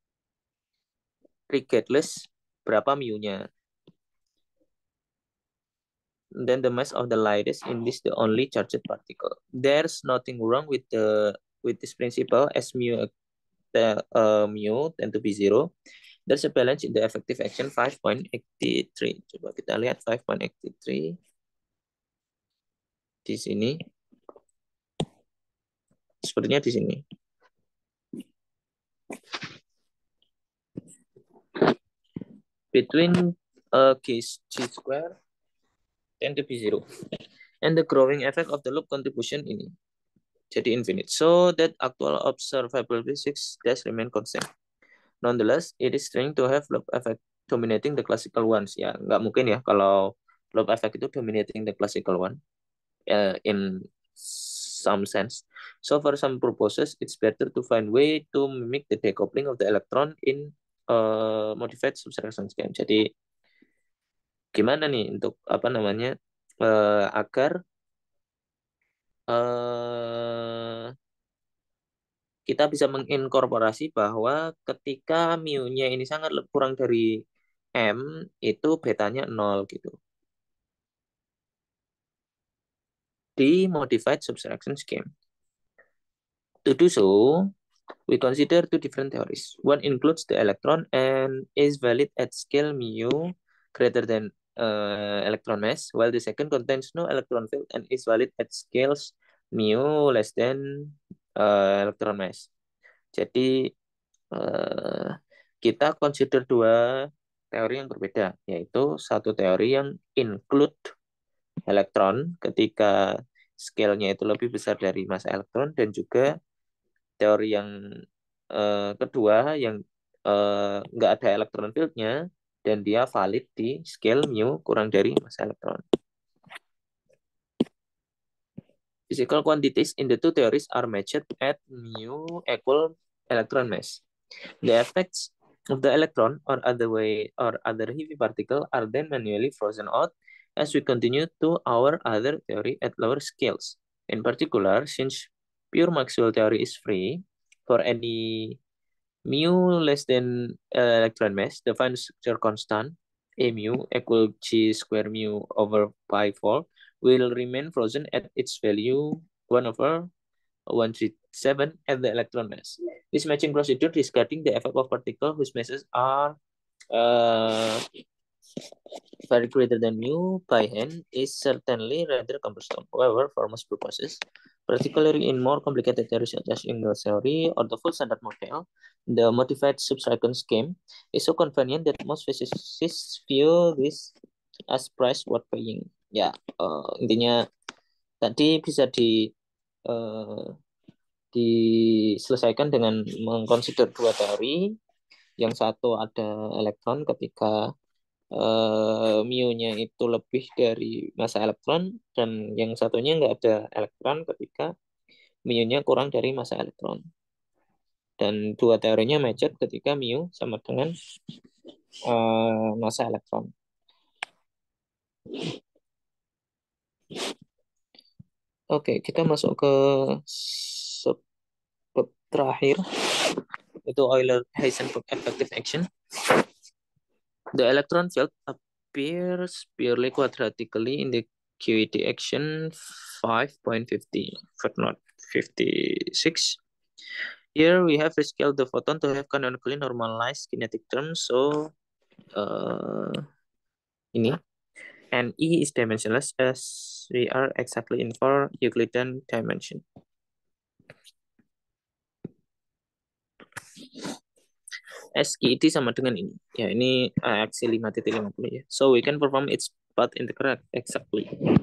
regardless berapa mu-nya. Then the mass of the light is in this the only charged particle. There's nothing wrong with the with this principle as mu the uh, mu tend to be zero. There's a balance in the effective action five point eight three. Coba kita lihat five point eight three di sini. Sepertinya di sini. Between uh, case G square tend to be zero. And the growing effect of the loop contribution ini jadi infinite. So that actual observable physics does remain constant. Nonetheless, it is strange to have loop effect dominating the classical ones. Ya, nggak mungkin ya kalau loop effect itu dominating the classical one uh, in some sense. So for some purposes, it's better to find way to mimic the decoupling of the electron in uh, modified subtraction scheme. Jadi gimana nih untuk apa namanya uh, agar uh, kita bisa menginkorporasi bahwa ketika mu-nya ini sangat kurang dari M, itu betanya nol gitu. Di modified subtraction scheme. To do so, we consider two different theories. One includes the electron and is valid at scale mu greater than uh, electron mass, while the second contains no electron field and is valid at scales mu less than uh, electron mass. Jadi uh, kita consider dua teori yang berbeda, yaitu satu teori yang include elektron ketika scale-nya itu lebih besar dari massa elektron, dan juga teori yang uh, kedua yang uh, nggak ada elektron field-nya dan dia valid di scale mu kurang dari massa elektron. Physical quantities in the two theories are matched at mu equal electron mass. The effects of the electron or other way or other heavy particle are then manually frozen out as we continue to our other theory at lower scales. In particular, since pure Maxwell theory is free for any mu less than uh, electron mass, the final structure constant a mu equal g square mu over pi four will remain frozen at its value one over one hundred thirty-seven at the electron mass. This matching procedure discarding the effect of particles whose masses are uh, very greater than mu by hand is certainly rather cumbersome. However, for most purposes, particularly in more complicated theories such as English theory or the full standard model, the modified subtraction scheme is so convenient that most physicists view this as price worth paying. Ya, uh, intinya tadi bisa di uh, diselesaikan dengan mengconsider dua teori. Yang satu ada elektron ketika uh, mu-nya itu lebih dari massa elektron, dan yang satunya nggak ada elektron ketika mu-nya kurang dari massa elektron. Dan dua teorinya matched ketika mu sama dengan uh, massa elektron. Oke, kita masuk ke sub terakhir, itu Euler-Heisenberg effective action. The electron field appears purely quadratically in the Q E D action five point five zero, footnote fifty-six. Here we have rescaled the photon to have canonically normalized kinetic terms. So uh, ini and E is dimensionless as we are exactly in four Euclidean dimension. S Q E D sama dengan ini. Ya, ini uh, aksi lima titik lima puluh ya. So we can perform its path integral exactly.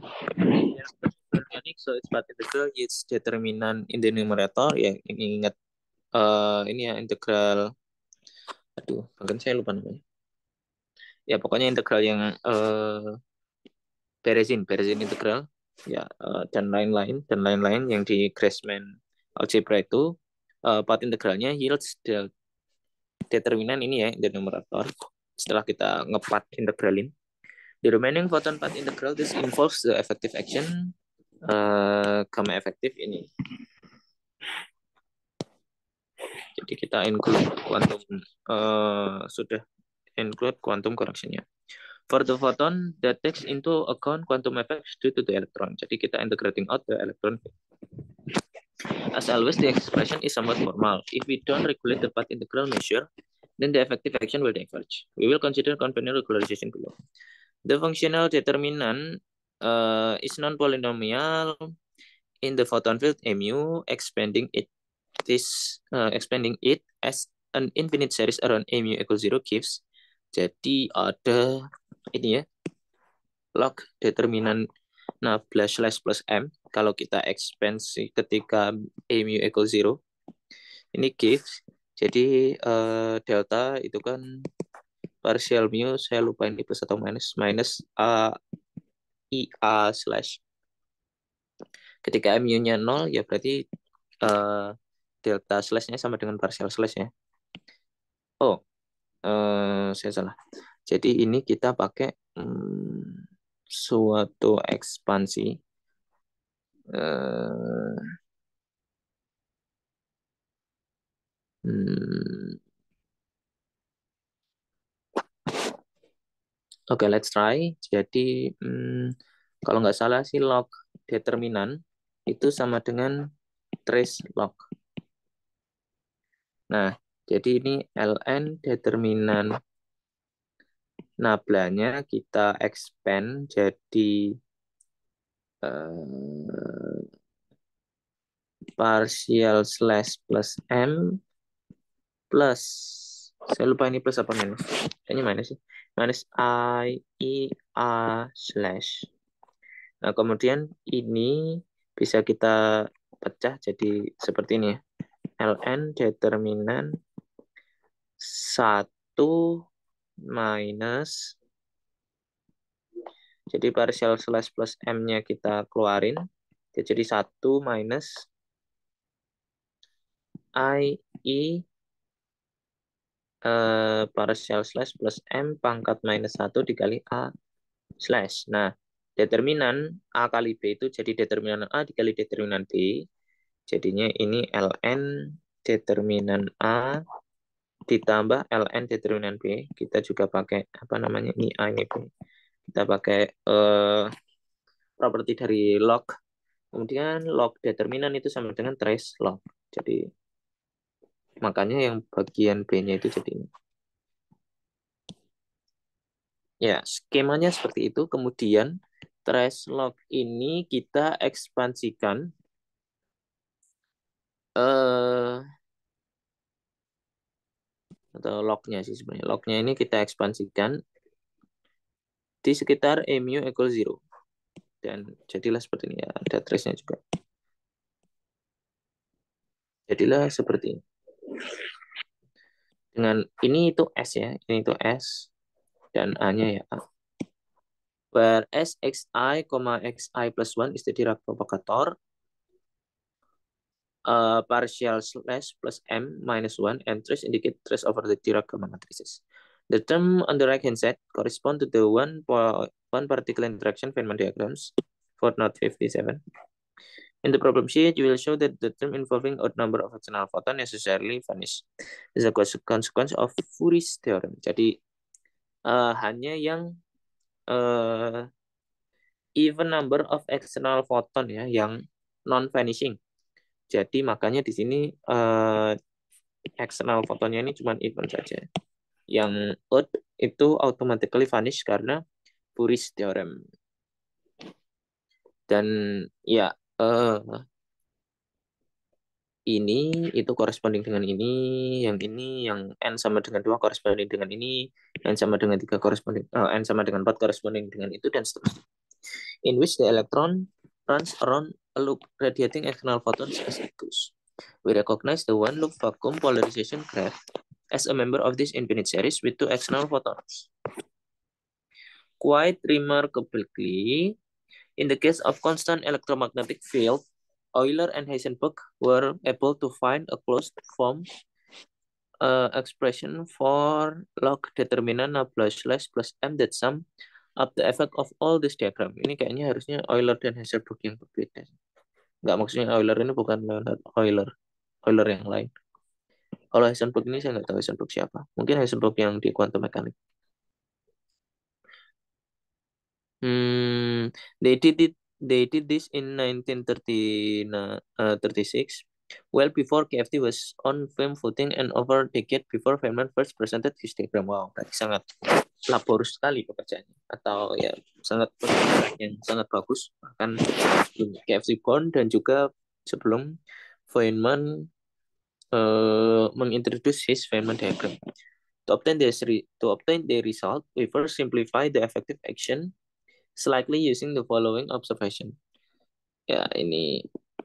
So its path integral is determinant in the numerator. Ya, ini ingat uh, ini ya integral. Aduh, bahkan saya lupa namanya. Ya, pokoknya integral yang uh, Berezin, Berezin integral. Ya, uh, dan lain-lain dan lain-lain yang di Grassmann algebra itu uh, path integralnya yields the determinan ini ya, the numerator. Setelah kita ngepat integralin, the remaining photon path integral this involves the effective action uh, gamma efektif ini. Jadi kita include quantum uh, sudah include quantum correction-nya. For the photon that takes into account quantum effects due to the electron. Jadi kita integrating out the electron. As always, the expression is somewhat formal. If we don't regulate the path integral measure, then the effective action will diverge. We will consider conventional regularization below. The functional determinant uh, is non-polynomial in the photon field mu, expanding it this uh, expanding it as an infinite series around mu equals zero gives. Jadi ada ini ya log determinan nabla slash plus M, kalau kita ekspansi ketika A mu equal zero, ini gives, jadi uh, delta itu kan partial mu, saya lupa ini plus atau minus, minus A I A slash. Ketika mu-nya nol, ya berarti uh, delta slash-nya sama dengan partial slash ya. Oh, uh, saya salah. Jadi ini kita pakai hmm, suatu ekspansi. Uh, hmm, Oke, okay, let's try. Jadi, hmm, kalau nggak salah sih log determinan itu sama dengan trace log. Nah, jadi ini ln determinan nablanya kita expand jadi uh, partial slash plus m plus, saya lupa ini plus apa minus. Kayaknya minus sih. Minus i i a slash. Nah, kemudian ini bisa kita pecah jadi seperti ini ya. ln determinan satu minus, jadi partial slash plus M-nya kita keluarin. Jadi satu minus I I uh, partial slash plus M pangkat minus satu dikali A slash. Nah, determinan A kali B itu jadi determinan A dikali determinan B. Jadinya ini ln determinan A ditambah ln determinan B. Kita juga pakai apa namanya ini A ini B. Kita pakai uh, properti dari log. Kemudian log determinan itu sama dengan trace log. Jadi makanya yang bagian B-nya itu jadi ini. Ya, skemanya seperti itu. Kemudian trace log ini kita ekspansikan eh atau lognya sih sebenarnya. Lognya ini kita ekspansikan di sekitar mu equal zero. Dan jadilah seperti ini ya. Ada trace-nya juga. Jadilah seperti ini. Dengan ini itu S ya. Ini itu S. Dan A-nya ya A. Where S xi, xi plus one is the Dirac propagator. Uh, partial slash plus m minus one and trace indicate trace over the Dirac gamma matrices. The term on the right hand side correspond to the one, one particle interaction Feynman diagrams, footnote fifty-seven. In the problem sheet, you will show that the term involving odd number of external photon necessarily vanish as a consequence of Fourier's theorem. Jadi uh, hanya yang uh, even number of external photon ya yang non-vanishing. Jadi makanya di sini uh, external fotonnya ini cuma even saja. Yang odd itu automatically vanish karena Fourier's theorem. Dan ya uh, ini itu corresponding dengan ini, yang ini, yang n sama dengan dua corresponding dengan ini, n sama dengan tiga corresponding, uh, n sama dengan empat corresponding dengan itu dan seterusnya. In which the electron runs around a loop radiating external photons as it goes. We recognize the one loop vacuum polarization graph as a member of this infinite series with two external photons. Quite remarkably, in the case of constant electromagnetic field, Euler and Heisenberg were able to find a closed form uh, expression for log determinant nabla slash plus m that sum up the effect of all this diagram. Ini kayaknya harusnya Euler dan Heisenberg yang berbeda. Nggak, maksudnya Euler ini bukan Leonhard Euler, Euler yang lain. Kalau Heisenberg ini saya nggak tahu Heisenberg siapa. Mungkin Heisenberg yang di quantum mechanics. Hmm, they did it. They did this in nineteen thirty-six, well before K F T was on firm footing and over a decade before Feynman first presented his diagram. Wow, berarti sangat laborious sekali pekerjaannya, atau ya sangat yang sangat bagus. Bahkan K F C born dan juga sebelum Feynman uh, mengintroduce his Feynman diagram. To obtain this to obtain the result, we first simplify the effective action slightly using the following observation. Ya, ini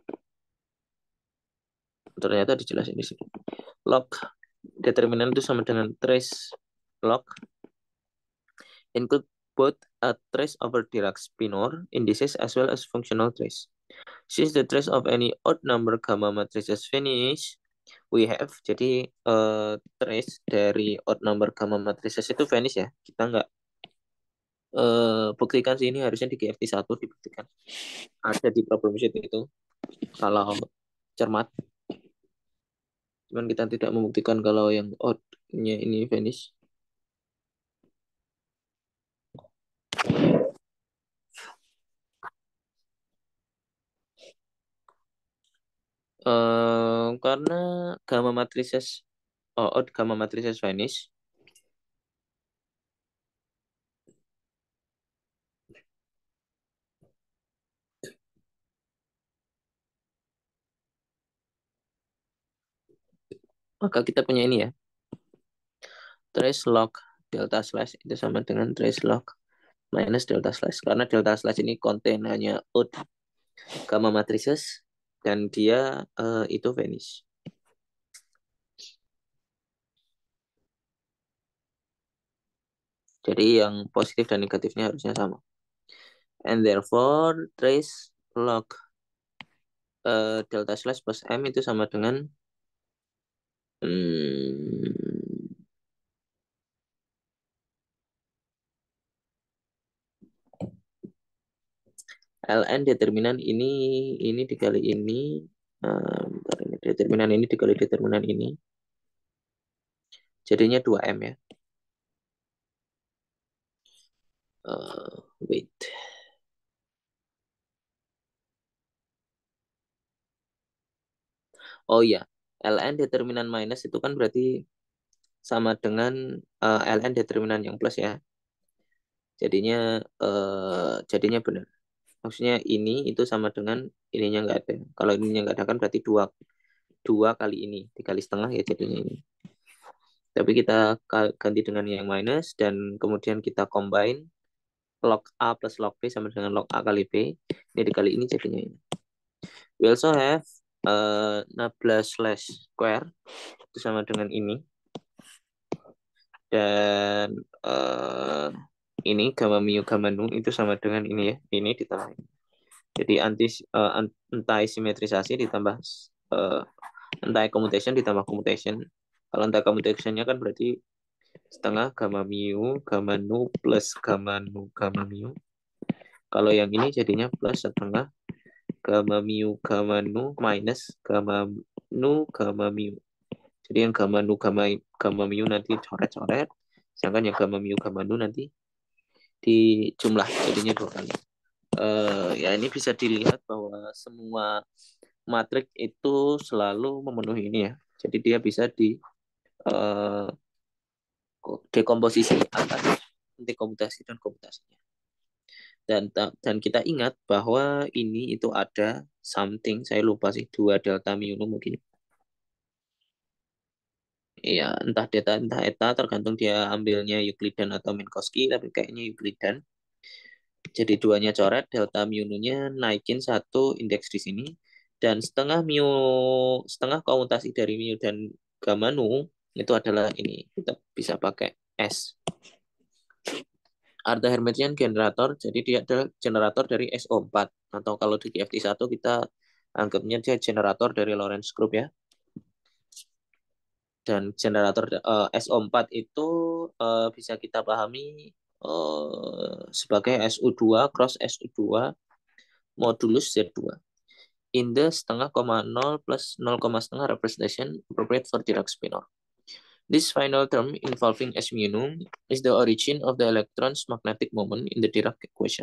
ternyata dijelasin di sini. Log determinan itu sama dengan trace log include both a trace over Dirac-Spinor indices as well as functional trace. Since the trace of any odd number gamma matrices vanish, we have, jadi uh, trace dari odd number gamma matrices itu vanish ya. Kita nggak uh, buktikan sih, ini harusnya di G F T satu dibuktikan. Ada di problem sheet itu kalau cermat. Cuman kita tidak membuktikan kalau yang odd-nya ini vanish. Uh, karena gamma matrices oh, odd gamma matrices vanish, maka kita punya ini ya, trace log delta slash itu sama dengan trace log minus delta slash, karena delta slash ini contain hanya odd gamma matrices dan dia uh, itu vanish. Jadi yang positif dan negatifnya harusnya sama. And therefore trace log uh, delta slash plus m itu sama dengan hmm, ln determinan ini ini dikali ini, uh, ini determinan ini dikali determinan ini jadinya dua m ya. Uh, wait. Oh iya, ln determinan minus itu kan berarti sama dengan uh, ln determinan yang plus ya. Jadinya uh, jadinya benar. Maksudnya ini itu sama dengan ininya nggak ada. Kalau ininya nggak ada kan berarti dua dua kali ini dikali setengah ya jadinya ini. Tapi kita ganti dengan yang minus dan kemudian kita combine log A plus log B sama dengan log A kali B. Ini dikali ini jadinya ini. We also have uh, nabla slash square itu sama dengan ini. Dan uh, ini gamma mu gamma nu itu sama dengan ini ya. Ini ditambah ini. Jadi anti uh, anti simetrisasi ditambah uh, anti commutation ditambah commutation. Kalau anti commutationnya kan berarti setengah gamma mu gamma nu plus gamma nu gamma mu. Kalau yang ini jadinya plus setengah gamma mu gamma nu minus gamma nu gamma mu. Jadi yang gamma nu gamma gamma mu nanti coret-coret, sedangkan yang gamma mu gamma nu nanti di jumlah jadinya dua kali. Uh, ya ini bisa dilihat bahwa semua matrik itu selalu memenuhi ini ya. Jadi dia bisa di uh, dekomposisi antara nanti komutasi dan komutasinya. Dan dan kita ingat bahwa ini itu ada something, saya lupa sih, dua delta mu mungkin. Iya, entah delta entah eta tergantung dia ambilnya Euclidean atau Minkowski, tapi kayaknya Euclidean. Jadi duanya coret, delta mu-nya naikin satu indeks di sini, dan setengah mu setengah komutasi dari mu dan gamma nu itu adalah ini, kita bisa pakai S. Artha Hermitian generator, jadi dia adalah generator dari S O empat, atau kalau di G F T satu kita anggapnya dia generator dari Lorentz group ya. Dan generator uh, S O empat itu uh, bisa kita pahami uh, sebagai S U dua cross S U dua modulus Z dua. In the setengah koma nol plus nol koma setengah representation appropriate for Dirac-Spinor. This final term involving S mu nu is the origin of the electron's magnetic moment in the Dirac equation.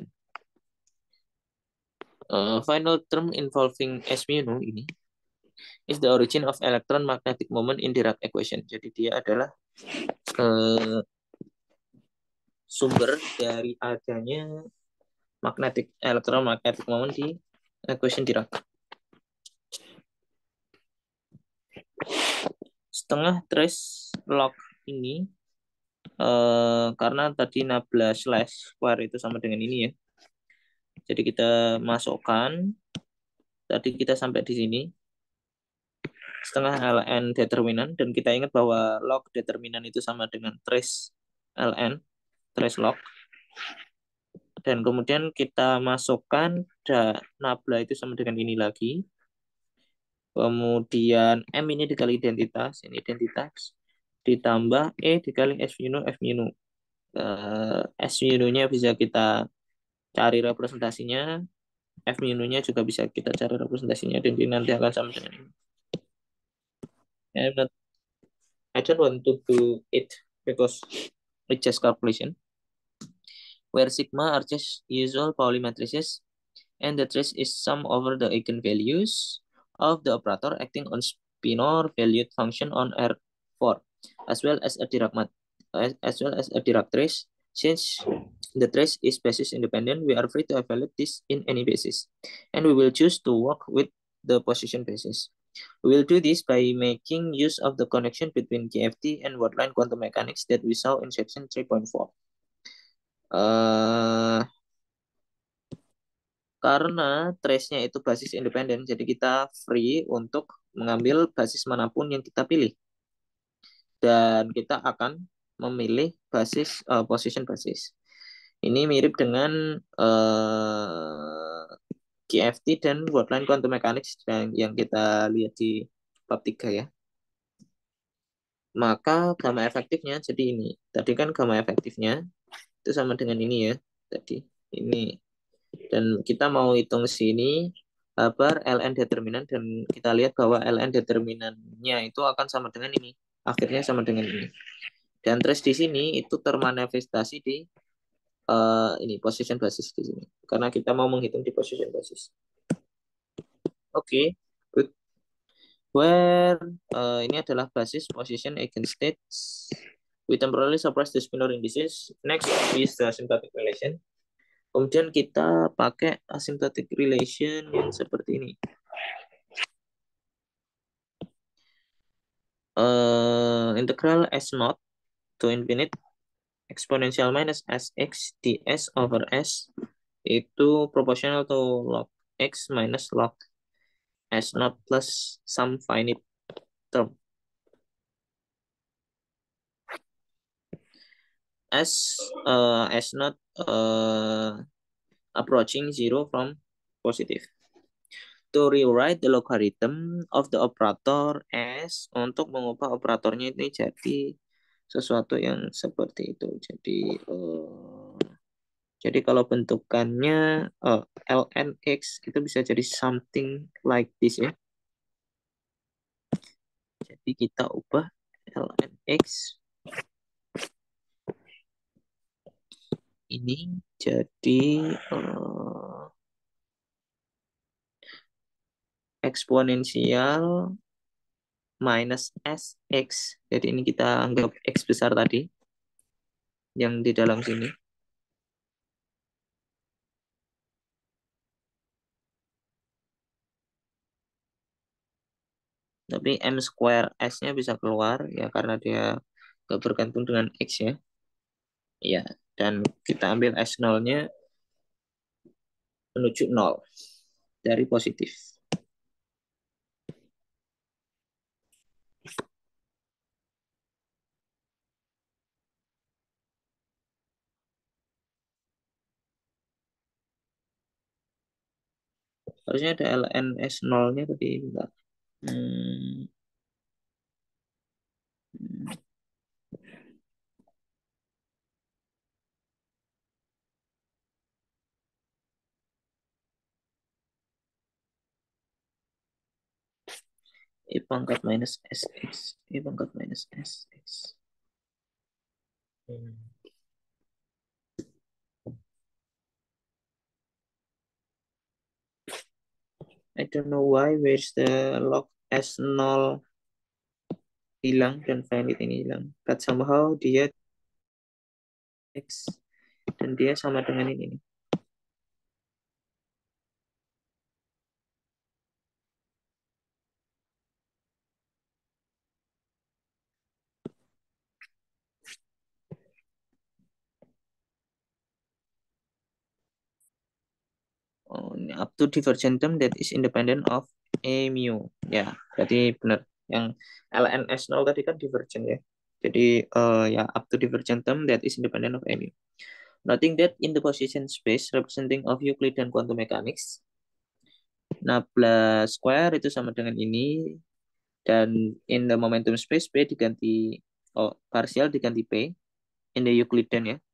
Uh, final term involving S mu nu ini is the origin of electron magnetic moment in Dirac equation. Jadi dia adalah uh, sumber dari adanya magnetic electron magnetic moment di equation Dirac. Setengah trace log ini uh, karena tadi nabla slash square itu sama dengan ini ya. Jadi kita masukkan, tadi kita sampai di sini, setengah ln determinan, dan kita ingat bahwa log determinan itu sama dengan trace ln, trace log. Dan kemudian kita masukkan nabla itu sama dengan ini lagi. Kemudian M ini dikali identitas, ini identitas. Ditambah E dikali S minu, F minu. Uh, S minu-nya bisa kita cari representasinya, F minu-nya juga bisa kita cari representasinya, dan ini nanti akan sama dengan ini. I'm not, I don't want to do it because it's just calculation. Where sigma are just usual Pauli matrices, and the trace is sum over the eigenvalues of the operator acting on spinor valued function on R four, as well as a Dirac mat, as, as well as a Dirac trace. Since the trace is basis independent, we are free to evaluate this in any basis, and we will choose to work with the position basis. We will do this by making use of the connection between G F T and wordline quantum mechanics that we saw in section three point four. Uh, karena trace-nya itu basis independen, jadi kita free untuk mengambil basis manapun yang kita pilih. Dan kita akan memilih basis, uh, position basis. Ini mirip dengan uh, G F T dan wordline quantum mechanics yang, yang kita lihat di bab tiga ya. Maka gamma efektifnya jadi ini. Tadi kan gamma efektifnya itu sama dengan ini ya. Tadi ini. Dan kita mau hitung sini bar ln determinan, dan kita lihat bahwa ln determinannya itu akan sama dengan ini. Akhirnya sama dengan ini. Dan trace di sini itu termanifestasi di uh, ini position basis di sini. Karena kita mau menghitung di position basis. Oke, okay, good. Where uh, ini adalah basis position eigenstates. We temporarily suppress the spinor indices. Next is the asymptotic relation. Kemudian kita pakai asymptotic relation yang seperti ini. Uh, integral S naught to infinite exponential minus sx ds over s itu proportional to log x minus log S naught plus some finite term. As uh, S naught uh, approaching zero from positive. To rewrite the logarithm of the operator S, untuk mengubah operatornya ini jadi sesuatu yang seperti itu. Jadi uh, jadi kalau bentukannya uh, ln x itu bisa jadi something like this ya. Jadi kita ubah ln x ini jadi uh, eksponensial minus sx. Jadi ini kita anggap x besar tadi yang di dalam sini. Tapi m square s-nya bisa keluar ya karena dia gak bergantung dengan x ya. Ya, dan kita ambil s nol-nya menuju nol dari positif. Harusnya ada ln s nol-nya tapi enggak. Hmm. E pangkat minus sx. E pangkat minus sx. Hmm. I don't know why where's the log S nol hilang dan finite ini hilang. But somehow dia X dan dia sama dengan ini. up to divergent term that is independent of A mu. Ya, berarti benar. Yang ln S nol tadi kan divergent ya. Jadi uh, ya up to divergent term that is independent of A mu. Noting that in the position space representing of Euclidean quantum mechanics, nabla square itu sama dengan ini, dan in the momentum space P diganti, oh partial diganti P in the Euclidean ya.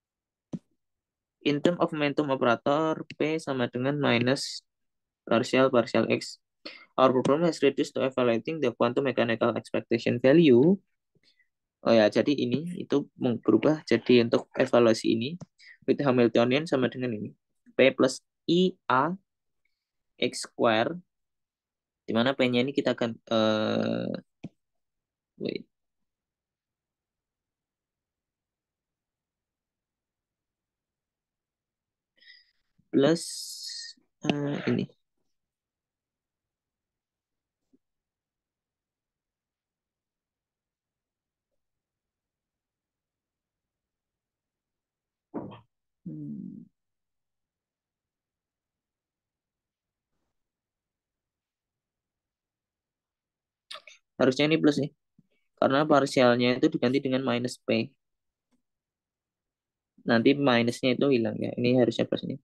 In term of momentum operator, P sama dengan minus partial partial X. Our problem has reduced to evaluating the quantum mechanical expectation value. Oh ya, jadi ini itu berubah jadi untuk evaluasi ini with Hamiltonian sama dengan ini. P plus I A X square, di mana P-nya ini kita akan uh, wait. Plus uh, ini. Hmm. Harusnya ini plus nih. Karena parsialnya itu diganti dengan minus P. Nanti minusnya itu hilang ya. Ini harusnya plus ini.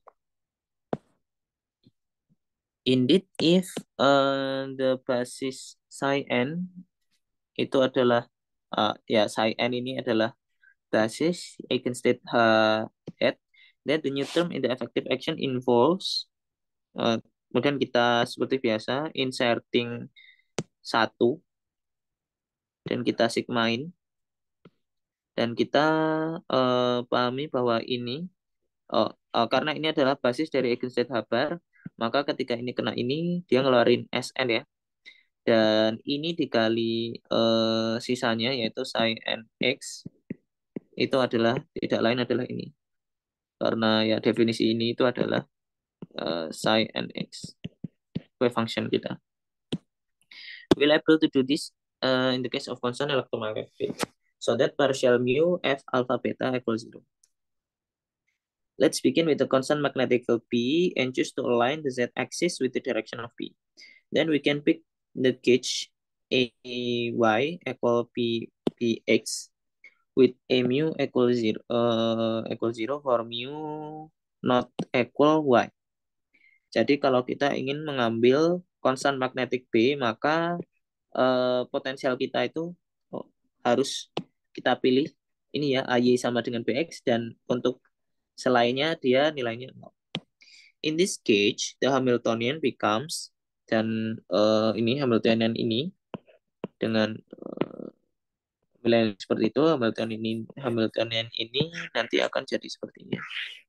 Indeed, if uh, the basis psi n itu adalah uh, ya psi n ini adalah basis eigenstate uh, at, then the new term in the effective action involves uh, kemudian kita seperti biasa inserting satu dan kita sigmain dan kita uh, pahami bahwa ini oh, uh, karena ini adalah basis dari eigenstate Haber, maka ketika ini kena ini dia ngeluarin S N ya. Dan ini dikali uh, sisanya yaitu psi nx itu adalah tidak lain adalah ini. Karena ya definisi ini itu adalah uh, psi nx wave function kita. We'll able to do this uh, in the case of constant electromagnetic field. So that partial mu f alpha beta equals zero. Let's begin with the constant magnetic field P and choose to align the z-axis with the direction of P. Then we can pick the gauge A Y equal P Px with A mu equal zero uh, equal zero for mu not equal Y. Jadi kalau kita ingin mengambil konstan magnetik B, maka uh, potensial kita itu oh, harus kita pilih ini ya A Y sama dengan Bx, dan untuk selainnya dia nilainya nol. In this case, the Hamiltonian becomes, dan uh, ini Hamiltonian ini dengan uh, nilai seperti itu, Hamiltonian ini Hamiltonian ini nanti akan jadi seperti ini.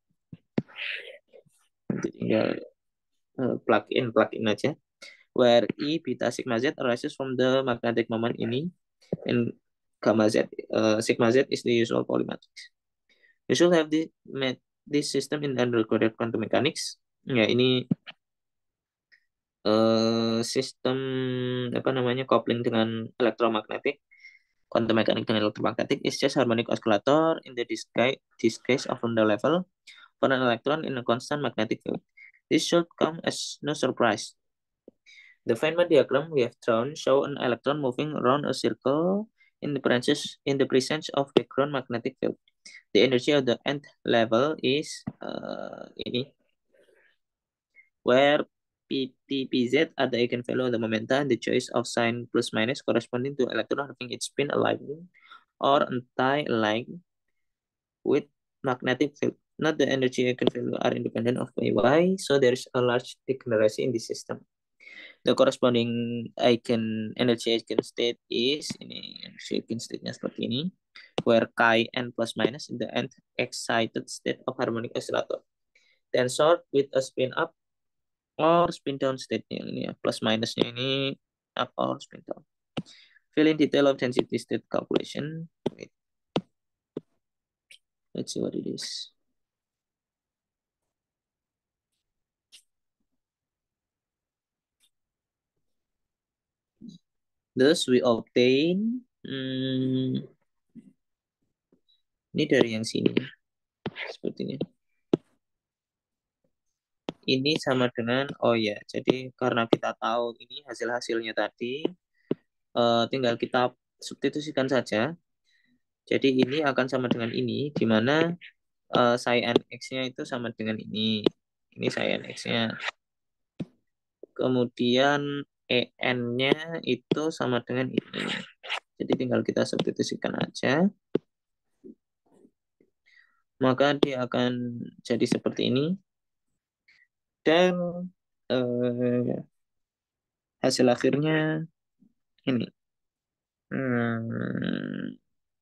Nanti tinggal uh, plug in plug in aja. Where E beta sigma z arises from the magnetic moment ini, and gamma z uh, sigma z is the usual Pauli matrix. You should have the, this system in undergraduate quantum mechanics. Ya, ini uh, sistem apa namanya coupling dengan elektromagnetik, quantum mechanics dengan elektromagnetik is just harmonic oscillator in the disguise, disguise of Rundle level for an electron in a constant magnetic field. This should come as no surprise. The Feynman diagram we have drawn show an electron moving around a circle in the presence in the presence of background magnetic field. The energy of the nth level is uh, ini, where P T P Z are the eigenvalue of the momenta and the choice of sign plus minus corresponding to electron having its spin aligned or anti-aligned with magnetic field. Not the energy eigenvalue are independent of Y, so there is a large degeneracy in this system. The corresponding eigen energy eigenstate is ini, energy eigenstate-nya seperti ini, where chi n plus minus in the nth excited state of harmonic oscillator. Then sort with a spin up or spin down state-nya ini ya, plus minusnya ini up or spin down. Fill in detail of density state calculation. Wait. Let's see what it is. Thus we obtain hmm, ini dari yang sini sepertinya. ini sama dengan, oh ya, jadi karena kita tahu ini hasil-hasilnya tadi, uh, tinggal kita substitusikan saja. Jadi ini akan sama dengan ini, di mana uh, sin X-nya itu sama dengan ini. Ini sin X-nya. Kemudian en-nya itu sama dengan ini. Jadi tinggal kita substitusikan aja. Maka dia akan jadi seperti ini. Dan uh, hasil akhirnya ini. Hmm,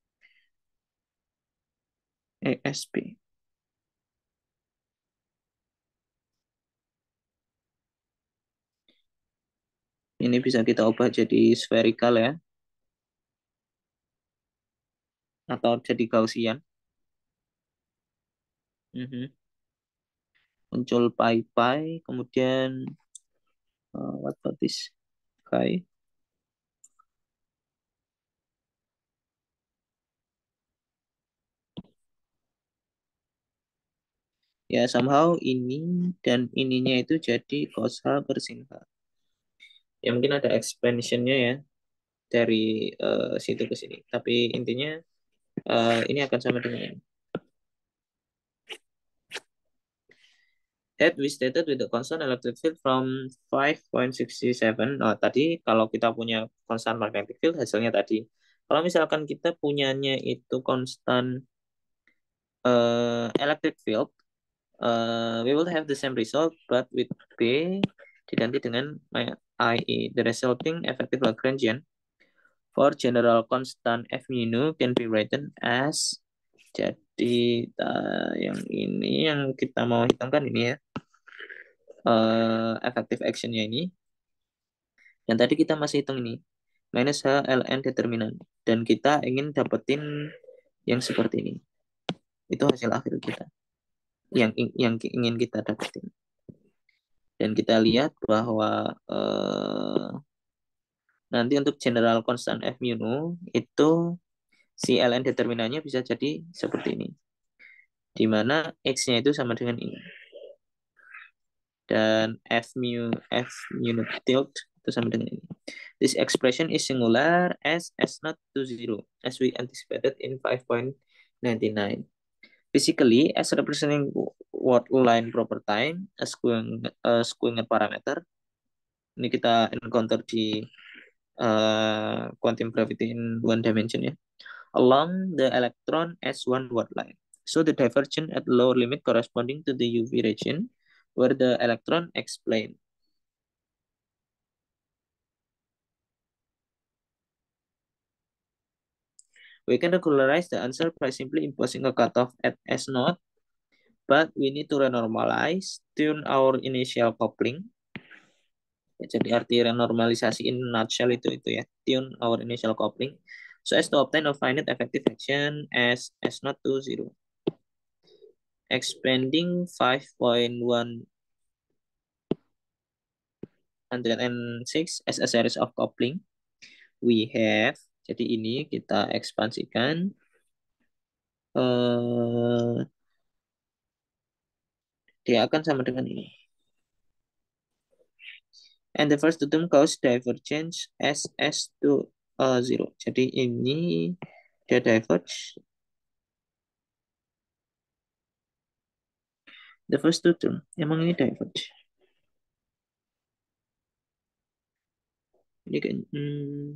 E S P. Ini bisa kita ubah jadi spherical ya, atau jadi Gaussian. Mhm. Muncul pi pi, kemudian uh, what about this guy? Ya somehow ini dan ininya itu jadi cos H per sin H. Ya mungkin ada expansionnya ya dari uh, situ ke sini. Tapi intinya uh, ini akan sama dengan ini. That we stated with the constant electric field from five point six seven. Nah, tadi kalau kita punya constant magnetic field hasilnya tadi. Kalau misalkan kita punyanya itu constant uh, electric field, uh, we will have the same result but with B diganti dengan I E. The resulting effective Lagrangian for general constant F mu nu can be written as, jadi uh, yang ini yang kita mau hitungkan ini ya, uh, effective actionnya ini. Dan tadi kita masih hitung ini minus H ln determinan, dan kita ingin dapetin yang seperti ini. Itu hasil akhir kita yang yang ingin kita dapetin. Dan kita lihat bahwa uh, nanti untuk general constant F mu nu itu si ln determinannya bisa jadi seperti ini, di mana X-nya itu sama dengan ini. Dan F mu F mu nu tilde itu sama dengan ini. This expression is singular as S not to zero, as we anticipated in five point nine nine. Basically, as representing what line proper time, a squaring, a squaring parameter, ini kita encounter di uh, quantum gravity in one dimension ya, along the electron as one word line. So the divergence at lower limit corresponding to the U V region where the electron explain. We can regularize the answer by simply imposing a cutoff at S naught, but we need to renormalize, tune our initial coupling. Ya, jadi arti renormalisasi in nutshell itu itu ya, tune our initial coupling so as to obtain a finite effective action as S naught to zero. Expanding five point one oh six as a series of coupling, we have, jadi ini kita ekspansikan, uh, dia akan sama dengan ini. And the first term cause divergence as S to uh, zero. Jadi ini dia diverge. The first two term, emang ini diverge. Ini kan, hmm,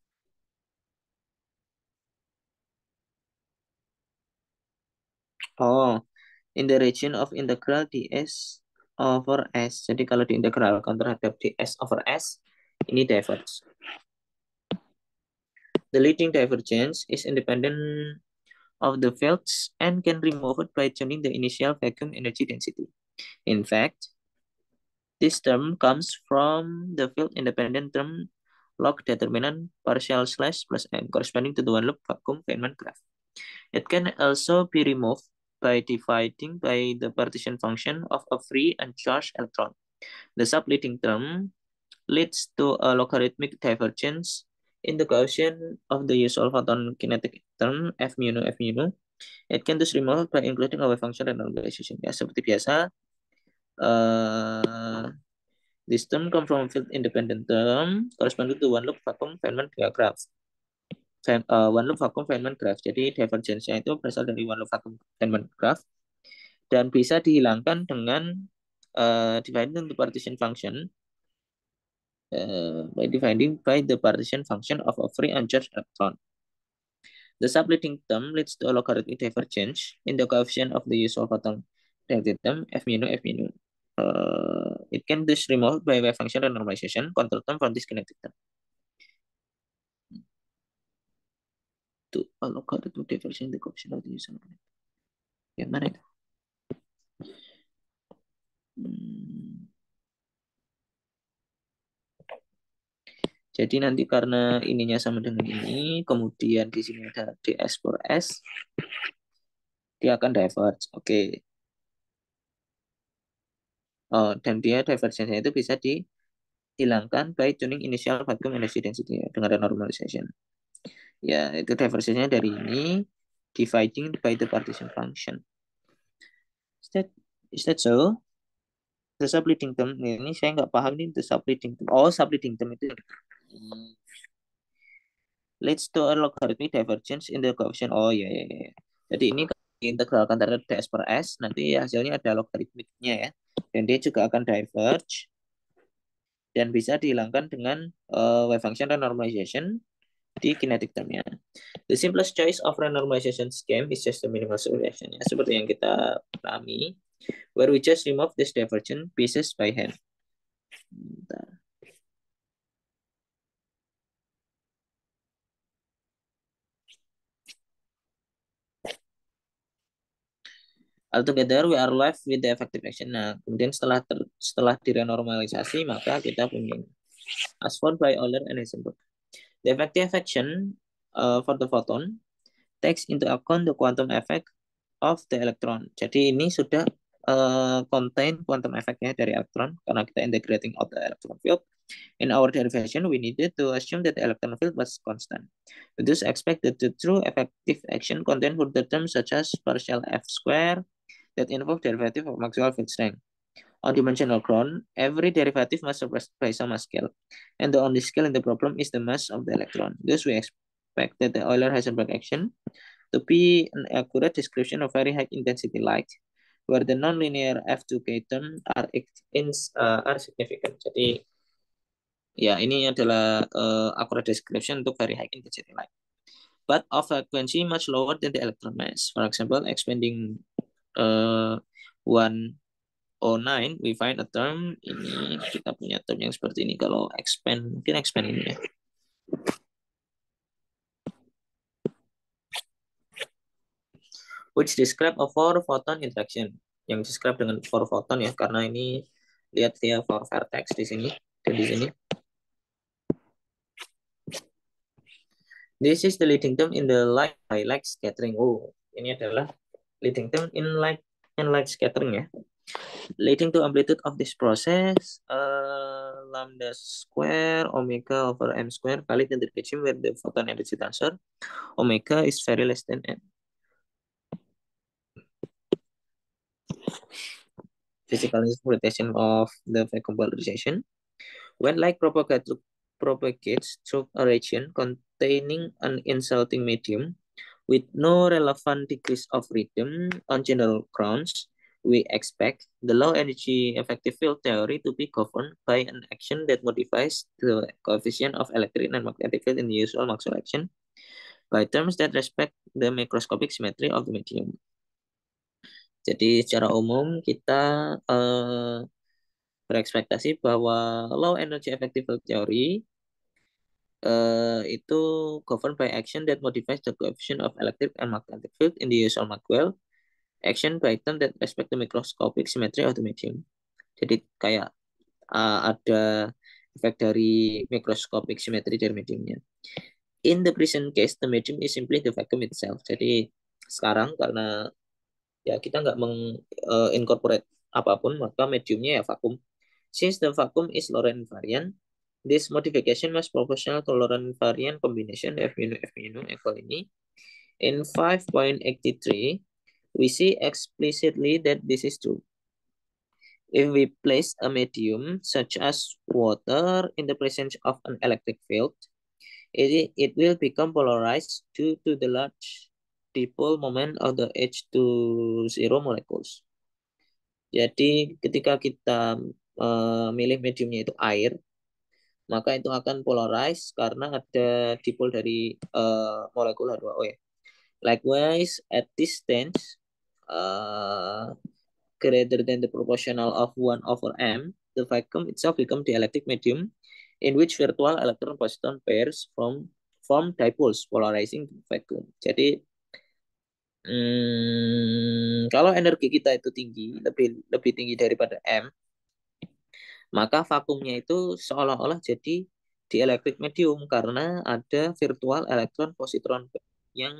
oh, in the region of integral ds over s. Jadi kalau diintegralkan terhadap ds over s, ini diverge. The leading divergence is independent of the fields and can remove it by tuning the initial vacuum energy density. In fact, this term comes from the field independent term log determinant partial slash plus n corresponding to the one loop vacuum Feynman graph. It can also be removed by dividing by the partition function of a free and charged electron. The subleading term leads to a logarithmic divergence in the Gaussian of the usual photon kinetic term F mu nu F mu nu. It can thus removed by including a wave function renormalization. Ya, seperti biasa, uh, this term come from field independent term corresponding to one loop vacuum Feynman graph. Uh, one loop vacuum Feynman graph. Jadi divergence-nya itu berasal dari one loop vacuum Feynman graph dan bisa dihilangkan dengan uh, divided into partition function uh, by dividing by the partition function of a free uncharged electron. The subleading term leads to a logarithmic divergence in the coefficient of the usual photon density term f mu nu f mu nu. Uh, it can thus removed by wave function renormalization control term from this kinetic term. To a logarithmic divergence in the coefficient of the usual photon. Ya, mana itu? Hmm. Jadi nanti karena ininya sama dengan ini, kemudian di sini ada ds per s, dia akan diverge. Oke. Okay. Oh, dan dia divergensinya itu bisa dihilangkan by tuning initial vacuum energy density ya, dengan renormalization. Ya, itu divergensinya dari ini dividing by the partition function. Is that, is that so? The subleading term ini saya nggak paham nih the subleading term. Oh, subleading term itu hmm. leads to a logarithmic divergence in the coefficient. Oh ya, ya, ya. Jadi ini integralkan terhadap ds per s, nanti hasilnya ada logaritmiknya ya. Dan dia juga akan diverge dan bisa dihilangkan dengan uh, wave function renormalization di kinetic termnya. The simplest choice of renormalization scheme is just the minimal solution. Ya, seperti yang kita pahami, where we just remove this divergent pieces by hand. Bentar. Altogether we are left with the effective action. Nah, kemudian setelah ter, setelah direnormalisasi maka kita punya as found by Euler and Heisenberg. The effective action uh, for the photon takes into account the quantum effect of the electron. Jadi ini sudah uh, contain quantum effect-nya dari elektron karena kita integrating out the electron field. In our derivation, we needed to assume that the electron field was constant. We thus expect that the true effective action contain further terms such as partial f square that involve derivative of Maxwell field strength. On dimensional ground, every derivative must surpass by some scale, and the only scale in the problem is the mass of the electron. Thus, we expect that the Euler-Heisenberg action to be an accurate description of very high intensity light, where the nonlinear F two K term are, uh, are significant. Jadi, ya ini adalah uh, accurate description untuk very high intensity light, but of frequency much lower than the electron mass. For example, expanding uh, one oh nine, we find a term, ini kita punya term yang seperti ini. Kalau expand, mungkin expand ini ya. Which describe a four photon interaction. Yang describe dengan four photon ya, karena ini lihat dia four vertex di sini dan di sini. This is the leading term in the light by light scattering. Oh, ini adalah leading term in light and light scattering ya. Leading to amplitude of this process, uh, lambda square omega over m square kali the regime where the photon energy transfer omega is very less than m. Physical interpretation of the vacuum polarization. When light propagate, propagates through a region containing an insulting medium with no relevant degrees of freedom on general grounds, we expect the low energy effective field theory to be governed by an action that modifies the coefficient of electric and magnetic field in the usual Maxwell action by terms that respect the microscopic symmetry of the medium. Jadi secara umum kita uh, berekspektasi bahwa low energy effective field theory uh, itu governed by action that modifies the coefficient of electric and magnetic field in the usual Maxwell action by term that respect the microscopic symmetry of the medium. Jadi kayak uh, ada efek dari microscopic symmetry dari mediumnya. In the present case, the medium is simply the vacuum itself. Jadi sekarang karena ya kita nggak mengincorporate uh, apapun, maka mediumnya ya vakum. Since the vacuum is Laurent invariant, this modification must proportional to Laurent invariant combination F mu nu F mu nu equal ini. In five point eight three, we see explicitly that this is true. If we place a medium such as water in the presence of an electric field, it, it will become polarized due to the large dipole moment of the H two O molecules. Jadi ketika kita memilih uh, mediumnya itu air, maka itu akan polarized karena ada dipole dari uh, molekul H dua O ya. Likewise, at distance uh, greater than the proportional of one over m, the vacuum itself become dielectric medium in which virtual electron-positron pairs from form dipoles polarizing the vacuum. Jadi hmm, kalau energi kita itu tinggi, lebih lebih tinggi daripada m, maka vakumnya itu seolah-olah jadi dielectric medium karena ada virtual elektron positron yang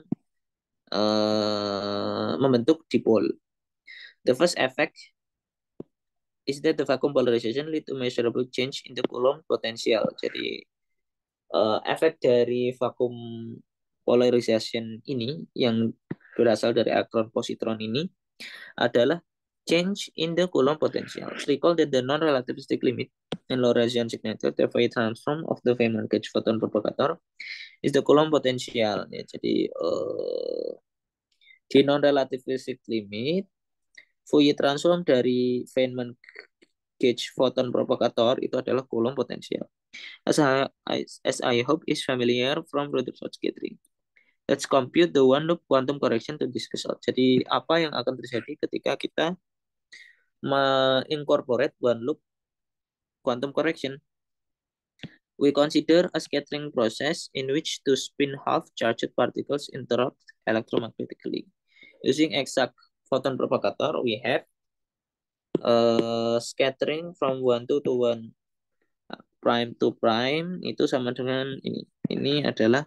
uh, membentuk dipole. The first effect is that the vacuum polarization lead to measurable change in the Coulomb potential. Jadi uh, efek dari vacuum polarization ini yang berasal dari elektron positron ini adalah change in the Coulomb potential. Recall that the non-relativistic limit in Lorentzian signature, the Fourier transform of the Feynman gauge photon propagator is the Coulomb potential. Ya, jadi uh, di non-relativistic limit, Fourier transform dari Feynman gauge photon propagator itu adalah Coulomb potential. As I, as I hope is familiar from Rutherford scattering. Let's compute the one loop quantum correction to this result. Jadi apa yang akan terjadi ketika kita mengincorporate one loop quantum correction? We consider a scattering process in which two spin half charged particles interact electromagnetically. Using exact photon propagator, we have uh, scattering from one to to one prime to prime itu sama dengan ini. Ini adalah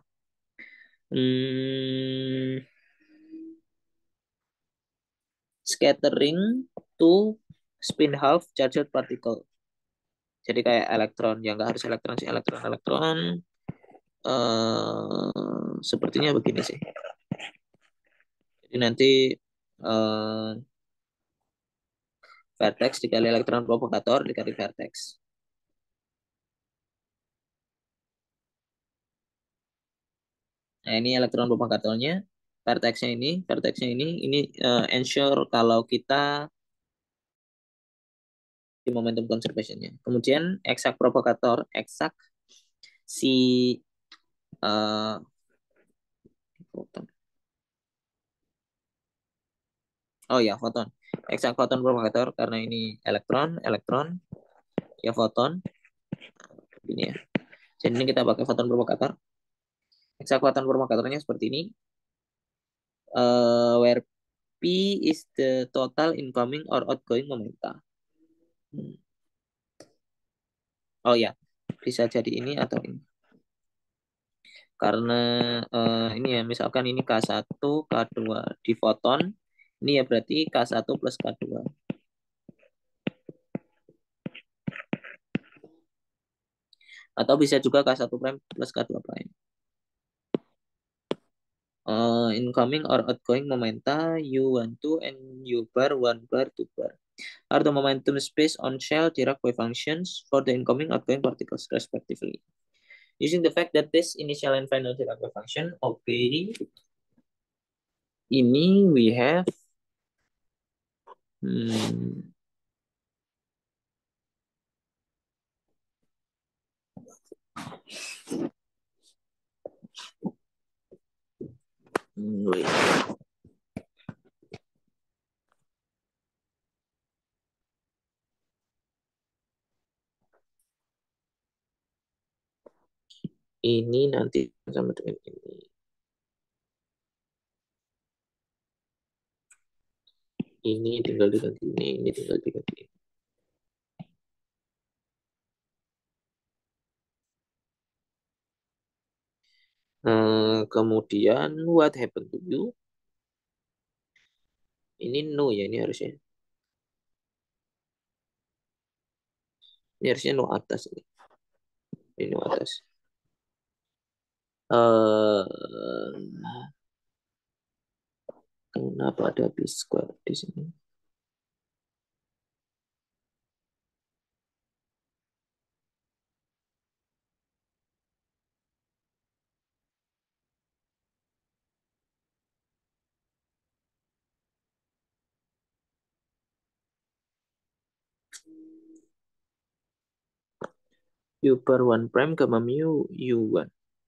hmm, scattering to spin half charged particle. Jadi kayak elektron, yang nggak harus elektron sih, elektron-elektron. Uh, sepertinya begini sih. Jadi nanti uh, vertex dikali elektron propagator dikali vertex. Nah ini elektron propagatornya, vertexnya ini, vertexnya ini, ini uh, ensure kalau kita di momentum conservationnya. Kemudian exact propagator, exact si uh, oh ya foton, exact foton propagator karena ini elektron, elektron, ya foton, ini ya. Jadi ini kita pakai foton propagator. Exact foton propagatornya seperti ini, uh, where P is the total incoming or outgoing momenta. Hmm. Oh ya, bisa jadi ini atau ini. Karena uh, ini ya, misalkan ini K satu, K dua di foton, ini ya berarti K satu plus K dua. Atau bisa juga K satu prime plus K dua prime. Uh, incoming or outgoing momenta U twelve and U bar one bar two bar are the momentum space on shell Dirac wave functions for the incoming outgoing particles respectively. Using the fact that this initial and final Dirac wave function obey ini we have hmm, wait. Ini nanti sama dengan ini. Ini tinggal diganti ini, ini tinggal diganti ini. Uh, kemudian what happened to you? Ini no ya, ini harusnya. Ini harusnya no atas ini. Ini no atas. Uh, kenapa ada B square di sini? U bar one prime gamma mu U one.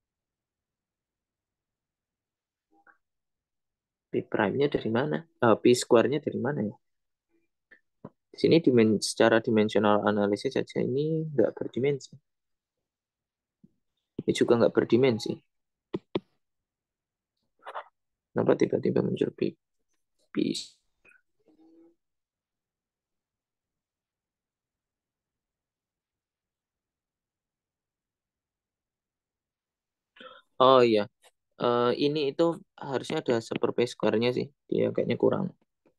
P prime-nya dari mana? Uh, P square-nya dari mana ya? Di sini dimen secara dimensional analisis saja ini nggak berdimensi. Ini juga nggak berdimensi. Kenapa tiba-tiba muncul P? P. Oh iya, uh, ini itu harusnya ada super P square-nya sih. Dia kayaknya kurang.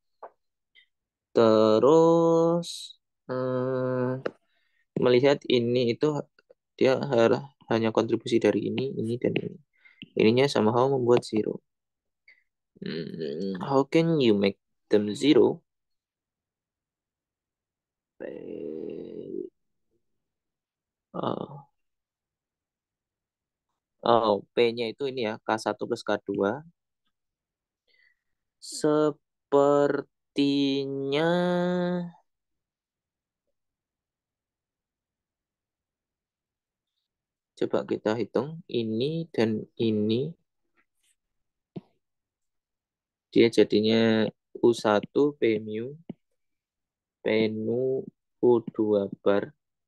Terus uh, melihat ini itu dia harus hanya kontribusi dari ini, ini dan ini. Ininya somehow membuat zero. Hmm, how can you make them zero? Oh, oh, P-nya itu ini ya, K satu plus K dua. Sepertinya coba kita hitung ini dan ini dia jadinya U satu P mu P nu U dua bar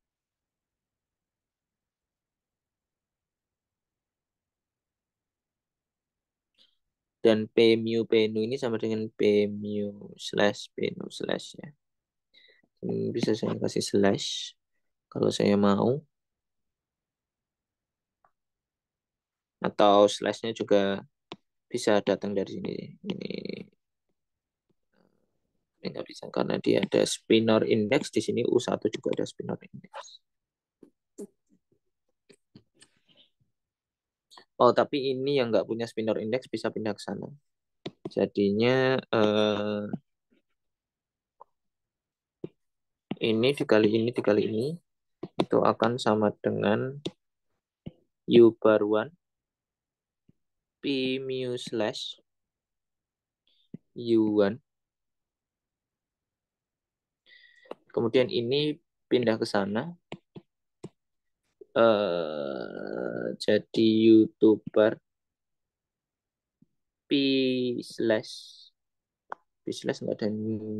dan P mu P nu ini sama dengan P mu slash P nu slash ya. Ini bisa saya kasih slash kalau saya mau, atau slashnya juga bisa datang dari sini. Ini ini nggak bisa karena dia ada spinor index di sini, U satu juga ada spinor index. Oh, tapi ini yang nggak punya spinor index bisa pindah ke sana. Jadinya eh, ini dikali ini dikali ini itu akan sama dengan U bar one P mu slash U one. Kemudian ini pindah ke sana. Eh, jadi YouTuber P slash P slash nggak ada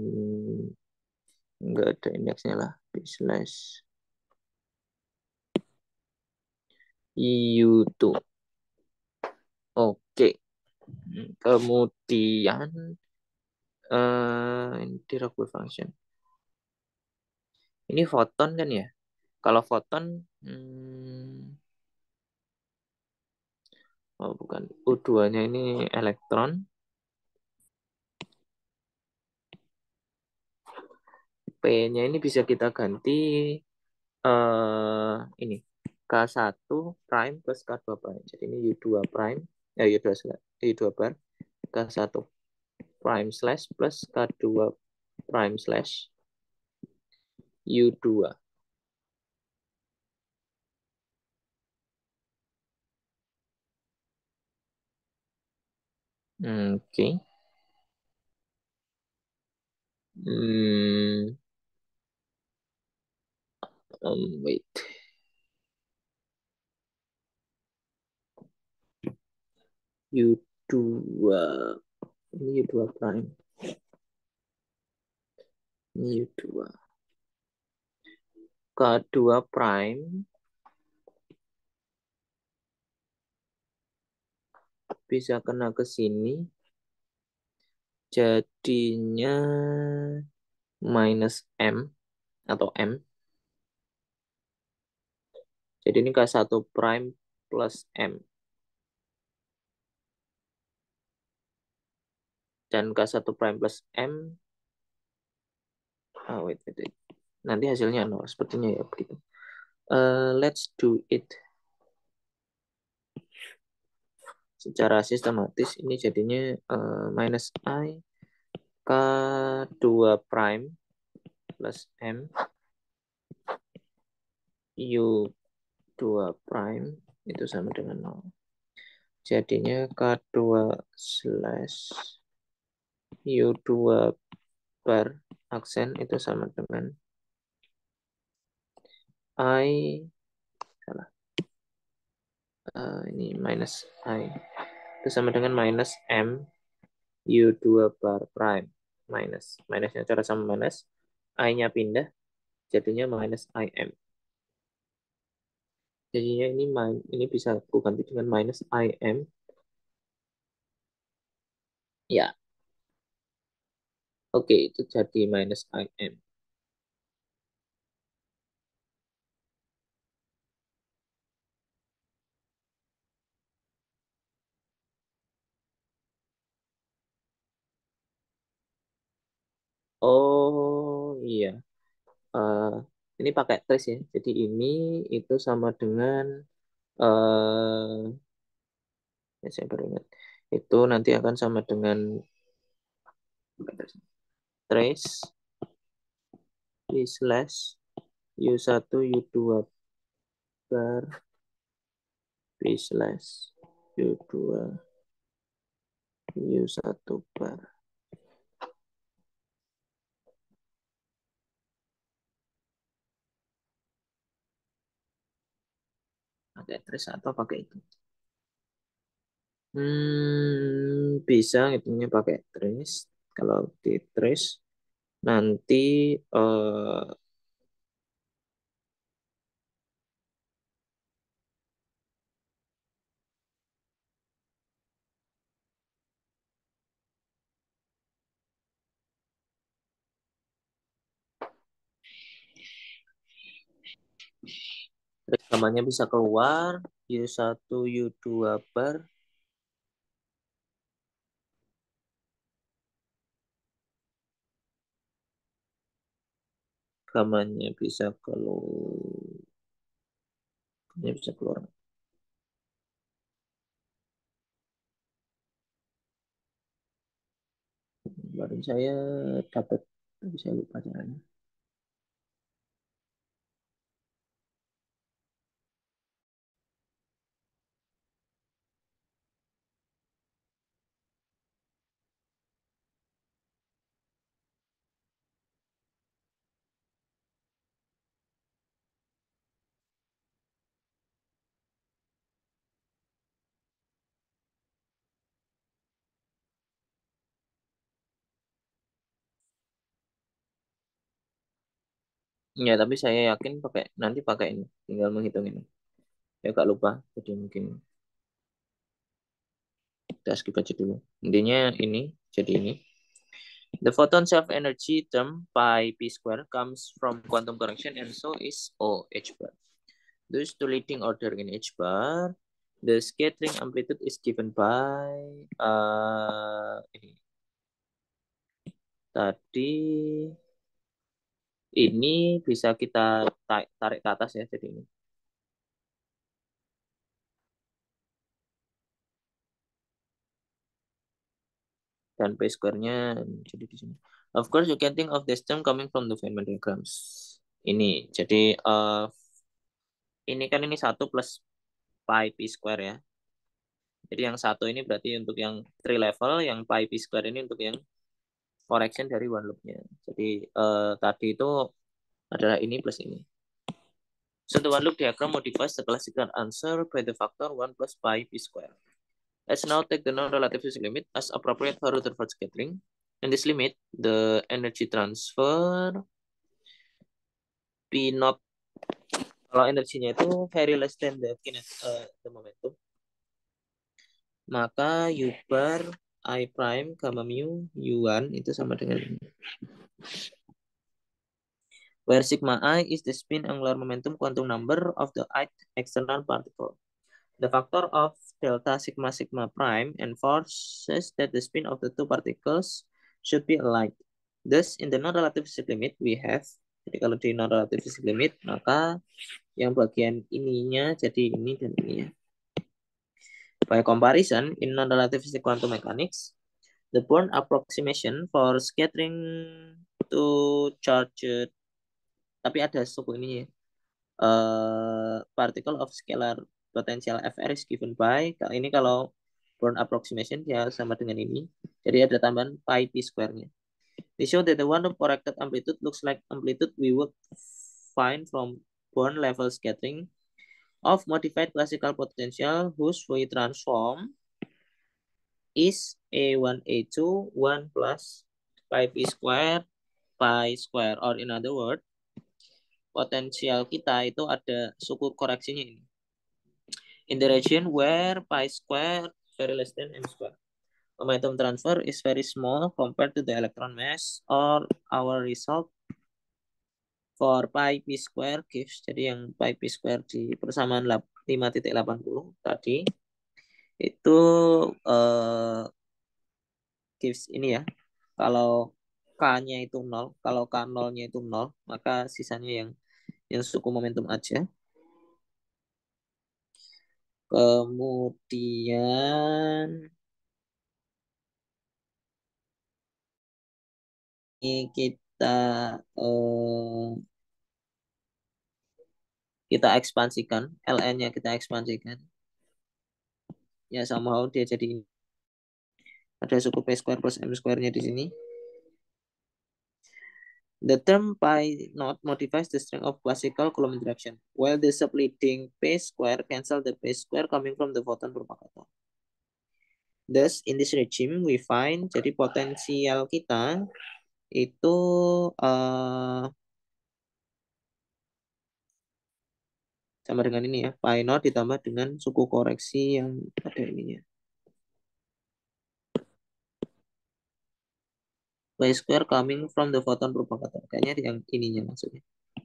nggak ada indeksnya lah. P slash YouTube. Oke. Kemudian eh ini Dirac function. Ini foton kan ya? Kalau foton, hmm, oh bukan, U dua-nya ini elektron. P-nya ini bisa kita ganti eh ini K satu prime plus K dua prime. Jadi ini U dua prime, ya U dua, U dua bar, K satu prime slash plus K dua prime slash U dua. Oke. Okay. Hmm, um, wait. U dua. Ini U dua prime. Ini U dua. K dua prime bisa kena ke sini. Jadinya minus M atau M. Jadi ini K satu prime plus M. Dan K satu prime plus M. Oh, wait, wait, wait. Nanti hasilnya nol. Sepertinya ya begitu. Uh, let's do it secara sistematis. Ini jadinya uh, minus I K dua prime plus M U dua prime itu sama dengan nol. Jadinya K dua slash U dua bar aksen itu sama dengan I salah uh, ini minus I itu sama dengan minus M U dua bar prime minus minusnya cara sama minus I-nya pindah jadinya minus I M. Jadinya ini ini bisa aku ganti dengan minus I M. Ya, oke itu jadi minus I M. Oh iya, uh, ini pakai trace ya. Jadi ini itu sama dengan uh, ya saya baru ingat. Itu nanti akan sama dengan trace i slash u satu u dua bar b slash u dua u satu bar. Pakai trace atau pakai itu? Hmm, bisa ngitungnya pakai trace. Kalau di trace nanti uh, rekamannya bisa keluar u satu u dua bar rekamannya bisa keluar bisa keluar baru saya dapat tapi saya lupa caranya. Ya tapi saya yakin pakai nanti pakai ini tinggal menghitung ini ya gak lupa jadi mungkin kita skip aja dulu intinya ini jadi ini the photon self energy term pi p square comes from quantum correction and so is O h bar. Thus to leading order in H bar, the scattering amplitude is given by uh, ini. Tadi ini bisa kita tarik, tarik ke atas ya jadi ini. Dan P square-nya jadi di sini. Of course you can think of this term coming from the Feynman diagrams. Ini jadi uh, ini kan ini satu plus pi p square ya. Jadi yang satu ini berarti untuk yang three level, yang pi p square ini untuk yang correction dari one loop-nya. Jadi uh, tadi itu adalah ini plus ini. So the one loop diagram modifies the classical answer by the factor one plus pi p square. Let's now take the non-relative physics limit as appropriate for Rutherford scattering. In this limit, the energy transfer P naught kalau energinya itu very less than the kinet uh, the momentum, maka U bar I prime gamma mu U one itu sama dengan ini. Where sigma I is the spin angular momentum quantum number of the ith external particle. The factor of delta sigma sigma prime enforces that the spin of the two particles should be alike. Thus, in the non-relative physics limit, we have, jadi kalau di non-relative physics limit, maka yang bagian ininya jadi ini dan ini ya. By comparison, in non-relative physics quantum mechanics, the Born approximation for scattering to charged, tapi ada suku ini ya, uh, particle of scalar potential F R is given by, kalau ini kalau Born approximation ya sama dengan ini, jadi ada tambahan pi p square-nya. They show that the one of corrected amplitude looks like amplitude we would find from Born level scattering of modified classical potential whose Fourier transform is A one A two one plus pi p square pi square, or in other word, potensial kita itu ada suku koreksinya ini. In the region where pi square very less than m square. Momentum transfer is very small compared to the electron mass, or our result for pi p square gives, jadi yang pi p square di persamaan lima titik delapan puluh tadi itu uh, gives ini ya, kalau K-nya itu nol, kalau K nol-nya itu nol, maka sisanya yang yang suku momentum aja. Kemudian ini kita eh, kita ekspansikan, ln-nya kita ekspansikan. Ya somehow dia jadi ada suku p square plus m square-nya di sini. The term pi naught modifies the strength of classical Coulomb interaction, while the subleading p square cancel the p square coming from the photon propagator. Thus, in this regime, we find jadi potensial kita itu uh, sama dengan ini ya, pi naught ditambah dengan suku koreksi yang ada ininya. Pi square coming from the photon propagator. Kayaknya yang ininya maksudnya.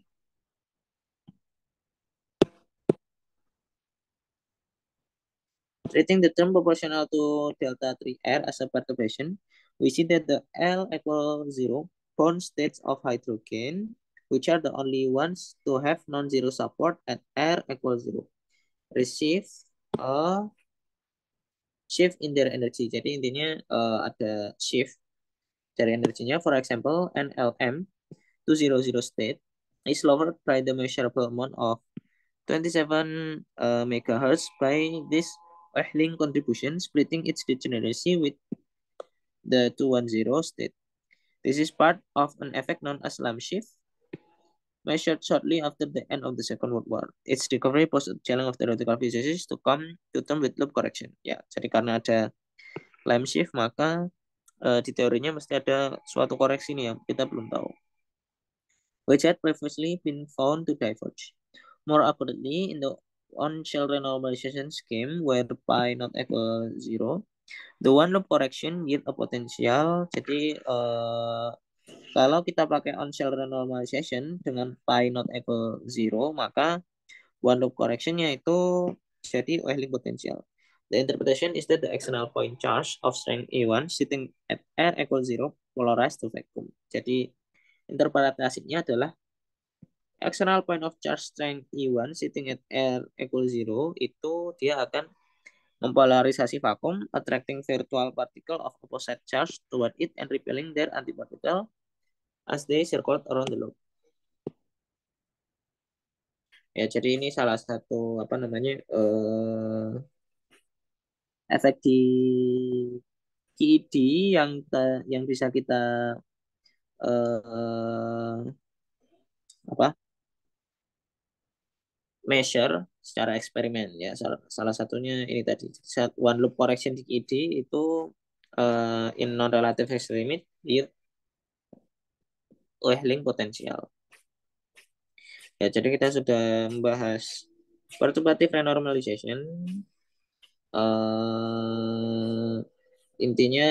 Treating the term proportional to delta three R as a perturbation, we see that the L equals zero bound states of hydrogen, which are the only ones to have non-zero support at R equals zero, receive a shift in their energy. Jadi intinya uh, ada shift dari energinya. For example, N L M two hundred state is lowered by the measurable amount of twenty-seven uh, megahertz by this Wechsling contribution, splitting its degeneracy with the two hundred state. This is part of an effect known as Lamb shift, measured shortly after the end of the Second World War. Its discovery posed a challenge of theoretical physicists to come to terms with loop correction. Ya, jadi karena ada Lamb shift, maka uh, di teorinya mesti ada suatu koreksi nih yang kita belum tahu, which had previously been found to diverge. More accurately, in the on-shell renormalization scheme where pi not equal zero, the one loop correction yield a potential. Jadi uh, kalau kita pakai on-shell renormalization dengan pi not equal zero, maka one loop correctionnya itu jadi Wechsling potential. The interpretation is that the external point charge of strength E one sitting at R equals zero polarized to vacuum. Jadi interpretasinya adalah external point of charge strength E one sitting at R equals zero itu dia akan mempolarisasi vakum, attracting virtual particle of opposite charge toward it and repelling their antiparticle as they circle around the loop. Ya, jadi ini salah satu apa namanya uh, efek di Q E D yang te, yang bisa kita uh, apa measure secara eksperimen ya. Salah, salah satunya ini tadi one loop correction di Q E D itu uh, in non relative experiment di Wechsling potential. Ya, jadi kita sudah membahas perturbative renormalization. Uh, intinya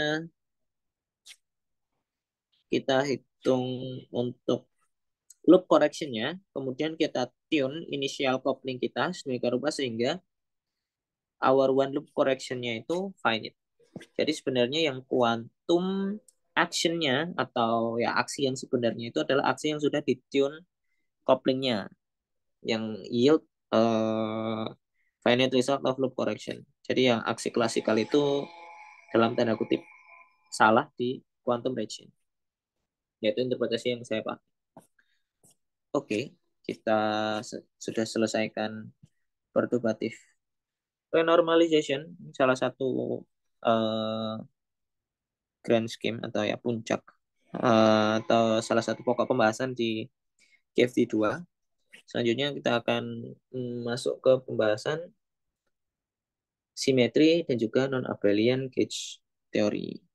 kita hitung untuk loop correction-nya, kemudian kita tune initial coupling kita sedemikian rupa sehingga our one loop correction-nya itu finite. Jadi sebenarnya yang quantum action-nya atau ya aksi yang sebenarnya itu adalah aksi yang sudah ditune couplingnya, yang yield uh, finite result of loop correction. Jadi yang aksi klasikal itu dalam tanda kutip salah di quantum region. Yaitu interpretasi yang saya pakai. Oke, kita se- sudah selesaikan perturbatif renormalization, salah satu uh, grand scheme atau ya puncak uh, atau salah satu pokok pembahasan di K F T dua. Selanjutnya kita akan mm, masuk ke pembahasan simetri dan juga non-abelian gauge teori.